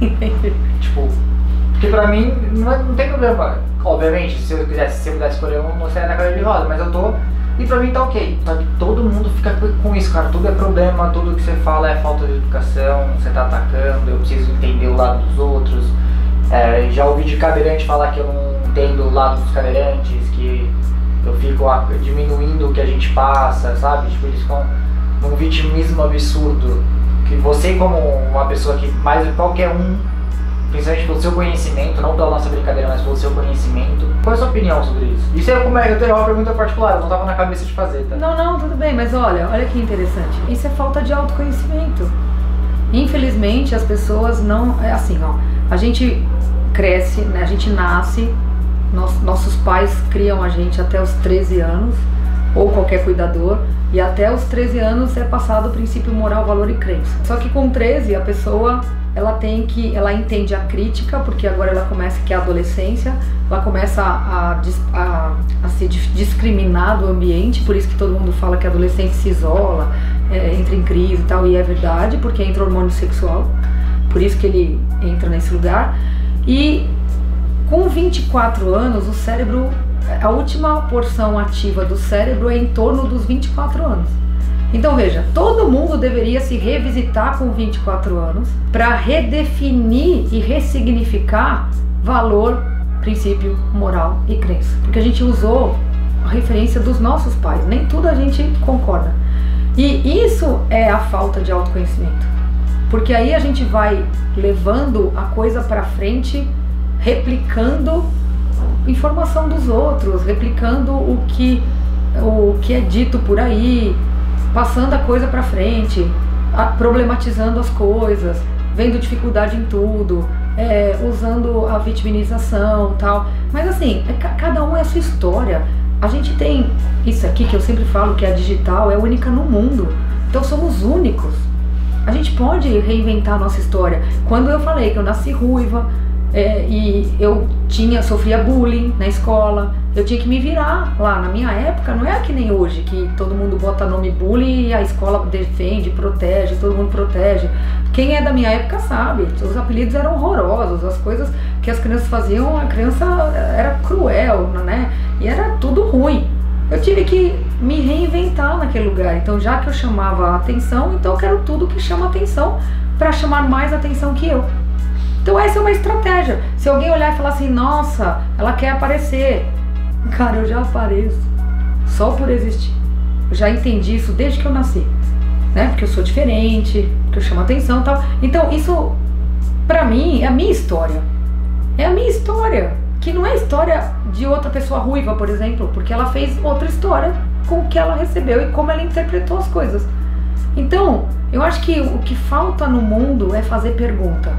Tipo, porque pra mim não, é, não tem problema. Obviamente, se eu quisesse, se eu pudesse escolher um, eu sairia na cadeira de roda, mas eu tô. E pra mim tá ok. Só que todo mundo fica com isso, cara. Tudo é problema, tudo que você fala é falta de educação, você tá atacando, eu preciso entender o lado dos outros. É, já ouvi de cadeirante falar que eu não entendo o lado dos cadeirantes, que eu fico diminuindo o que a gente passa, sabe? Tipo, eles ficam num vitimismo absurdo, que você, como uma pessoa que mais do que qualquer um, principalmente pelo seu conhecimento, não pela nossa brincadeira, mas pelo seu conhecimento, qual é a sua opinião sobre isso? Isso é como é, eu tenho uma pergunta particular, eu não tava na cabeça de fazer, tá? Não, não, tudo bem, mas olha, olha que interessante, isso é falta de autoconhecimento. Infelizmente as pessoas não, é assim, ó, a gente cresce, né, a gente nasce, nós, nossos pais criam a gente até os treze anos, ou qualquer cuidador, e até os treze anos é passado o princípio moral, valor e crença. Só que com treze a pessoa, ela tem que, ela entende a crítica, porque agora ela começa, que é a adolescência, ela começa a, a, a, a se discriminar do ambiente, por isso que todo mundo fala que a adolescente se isola, é, entra em crise e tal, e é verdade, porque entra hormônio sexual, por isso que ele entra nesse lugar. E com vinte e quatro anos, o cérebro, a última porção ativa do cérebro é em torno dos vinte e quatro anos. Então veja, todo mundo deveria se revisitar com vinte e quatro anos para redefinir e ressignificar valor, princípio, moral e crença. Porque a gente usou a referência dos nossos pais, nem tudo a gente concorda. E isso é a falta de autoconhecimento. Porque aí a gente vai levando a coisa para frente, replicando informação dos outros, replicando o que, o que é dito por aí, passando a coisa pra frente, a, problematizando as coisas, vendo dificuldade em tudo, é, usando a vitimização e tal. Mas assim, é, cada um é a sua história. A gente tem isso aqui que eu sempre falo, que a digital é única no mundo, então somos únicos. A gente pode reinventar a nossa história. Quando eu falei que eu nasci ruiva, É, e eu tinha, sofria bullying na escola, eu tinha que me virar lá. Na minha época não é que nem hoje, que todo mundo bota nome bullying e a escola defende, protege, todo mundo protege. Quem é da minha época sabe, os apelidos eram horrorosos, as coisas que as crianças faziam, a criança era cruel, né? E era tudo ruim. Eu tive que me reinventar naquele lugar, então já que eu chamava a atenção, então eu quero tudo que chama atenção para chamar mais atenção que eu. Então essa é uma estratégia. Se alguém olhar e falar assim, nossa, ela quer aparecer. Cara, eu já apareço só por existir. Eu já entendi isso desde que eu nasci, né? Porque eu sou diferente, porque eu chamo atenção e tal. Então isso, pra mim, é a minha história. É a minha história. Que não é história de outra pessoa ruiva, por exemplo, porque ela fez outra história com o que ela recebeu e como ela interpretou as coisas. Então, eu acho que o que falta no mundo é fazer pergunta.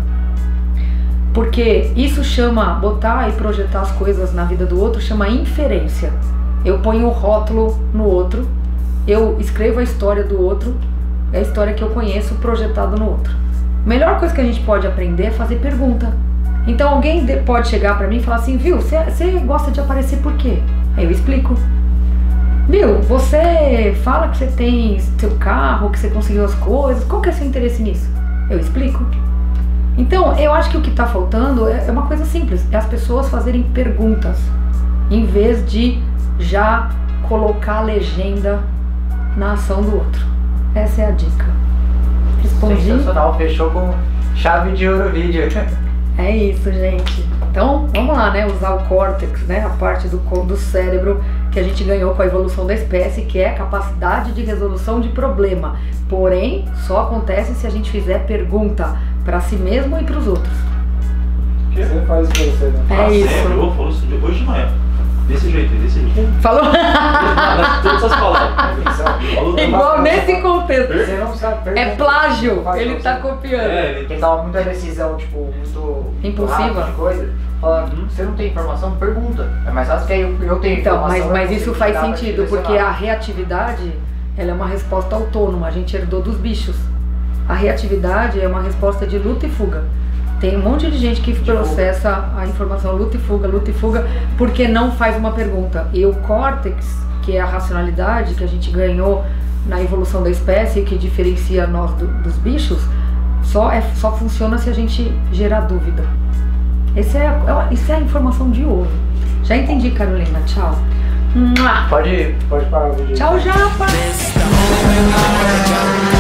Porque isso chama, botar e projetar as coisas na vida do outro, chama inferência. Eu ponho o rótulo no outro, eu escrevo a história do outro, é a história que eu conheço projetado no outro. A melhor coisa que a gente pode aprender é fazer pergunta. Então alguém pode chegar pra mim e falar assim, viu, você gosta de aparecer por quê? Aí eu explico. Viu, você fala que você tem seu carro, que você conseguiu as coisas, qual que é o seu interesse nisso? Eu explico. Então, eu acho que o que está faltando é uma coisa simples, é as pessoas fazerem perguntas, em vez de já colocar a legenda na ação do outro. Essa é a dica. Respondi. Sensacional, fechou com chave de ouro o vídeo. É isso, gente. Então, vamos lá, né? Usar o córtex, né? A parte do, do cérebro que a gente ganhou com a evolução da espécie, que é a capacidade de resolução de problema. Porém, só acontece se a gente fizer pergunta para si mesmo e para os outros. Que você faz isso pra você, né? É ah, isso. Sério? Eu falo isso de hoje de manhã. Desse jeito, desse jeito. Falou? Todas as palavras. Igual nesse contexto. Você não sabe pergunta. É plágio. Faz Ele você. tá copiando. É, ele Quem tava muita decisão, tipo, muito Impulsiva. rápido de coisa, fala, hum, você não tem informação? Pergunta. É mais fácil que aí eu, eu tenho Então, informação. mas, mas eu isso consigo faz tirar pra sentido, porque direcionar. a reatividade, ela é uma resposta autônoma, a gente herdou dos bichos. A reatividade é uma resposta de luta e fuga. Tem um monte de gente que processa a informação luta e fuga, luta e fuga, porque não faz uma pergunta. E o córtex, que é a racionalidade que a gente ganhou na evolução da espécie, que diferencia nós do, dos bichos, só, é, só funciona se a gente gerar dúvida. Esse é, é, isso é a informação de ouro. Já entendi, Carolina. Tchau. Mua. Pode, pode parar o vídeo. Tchau, Japa!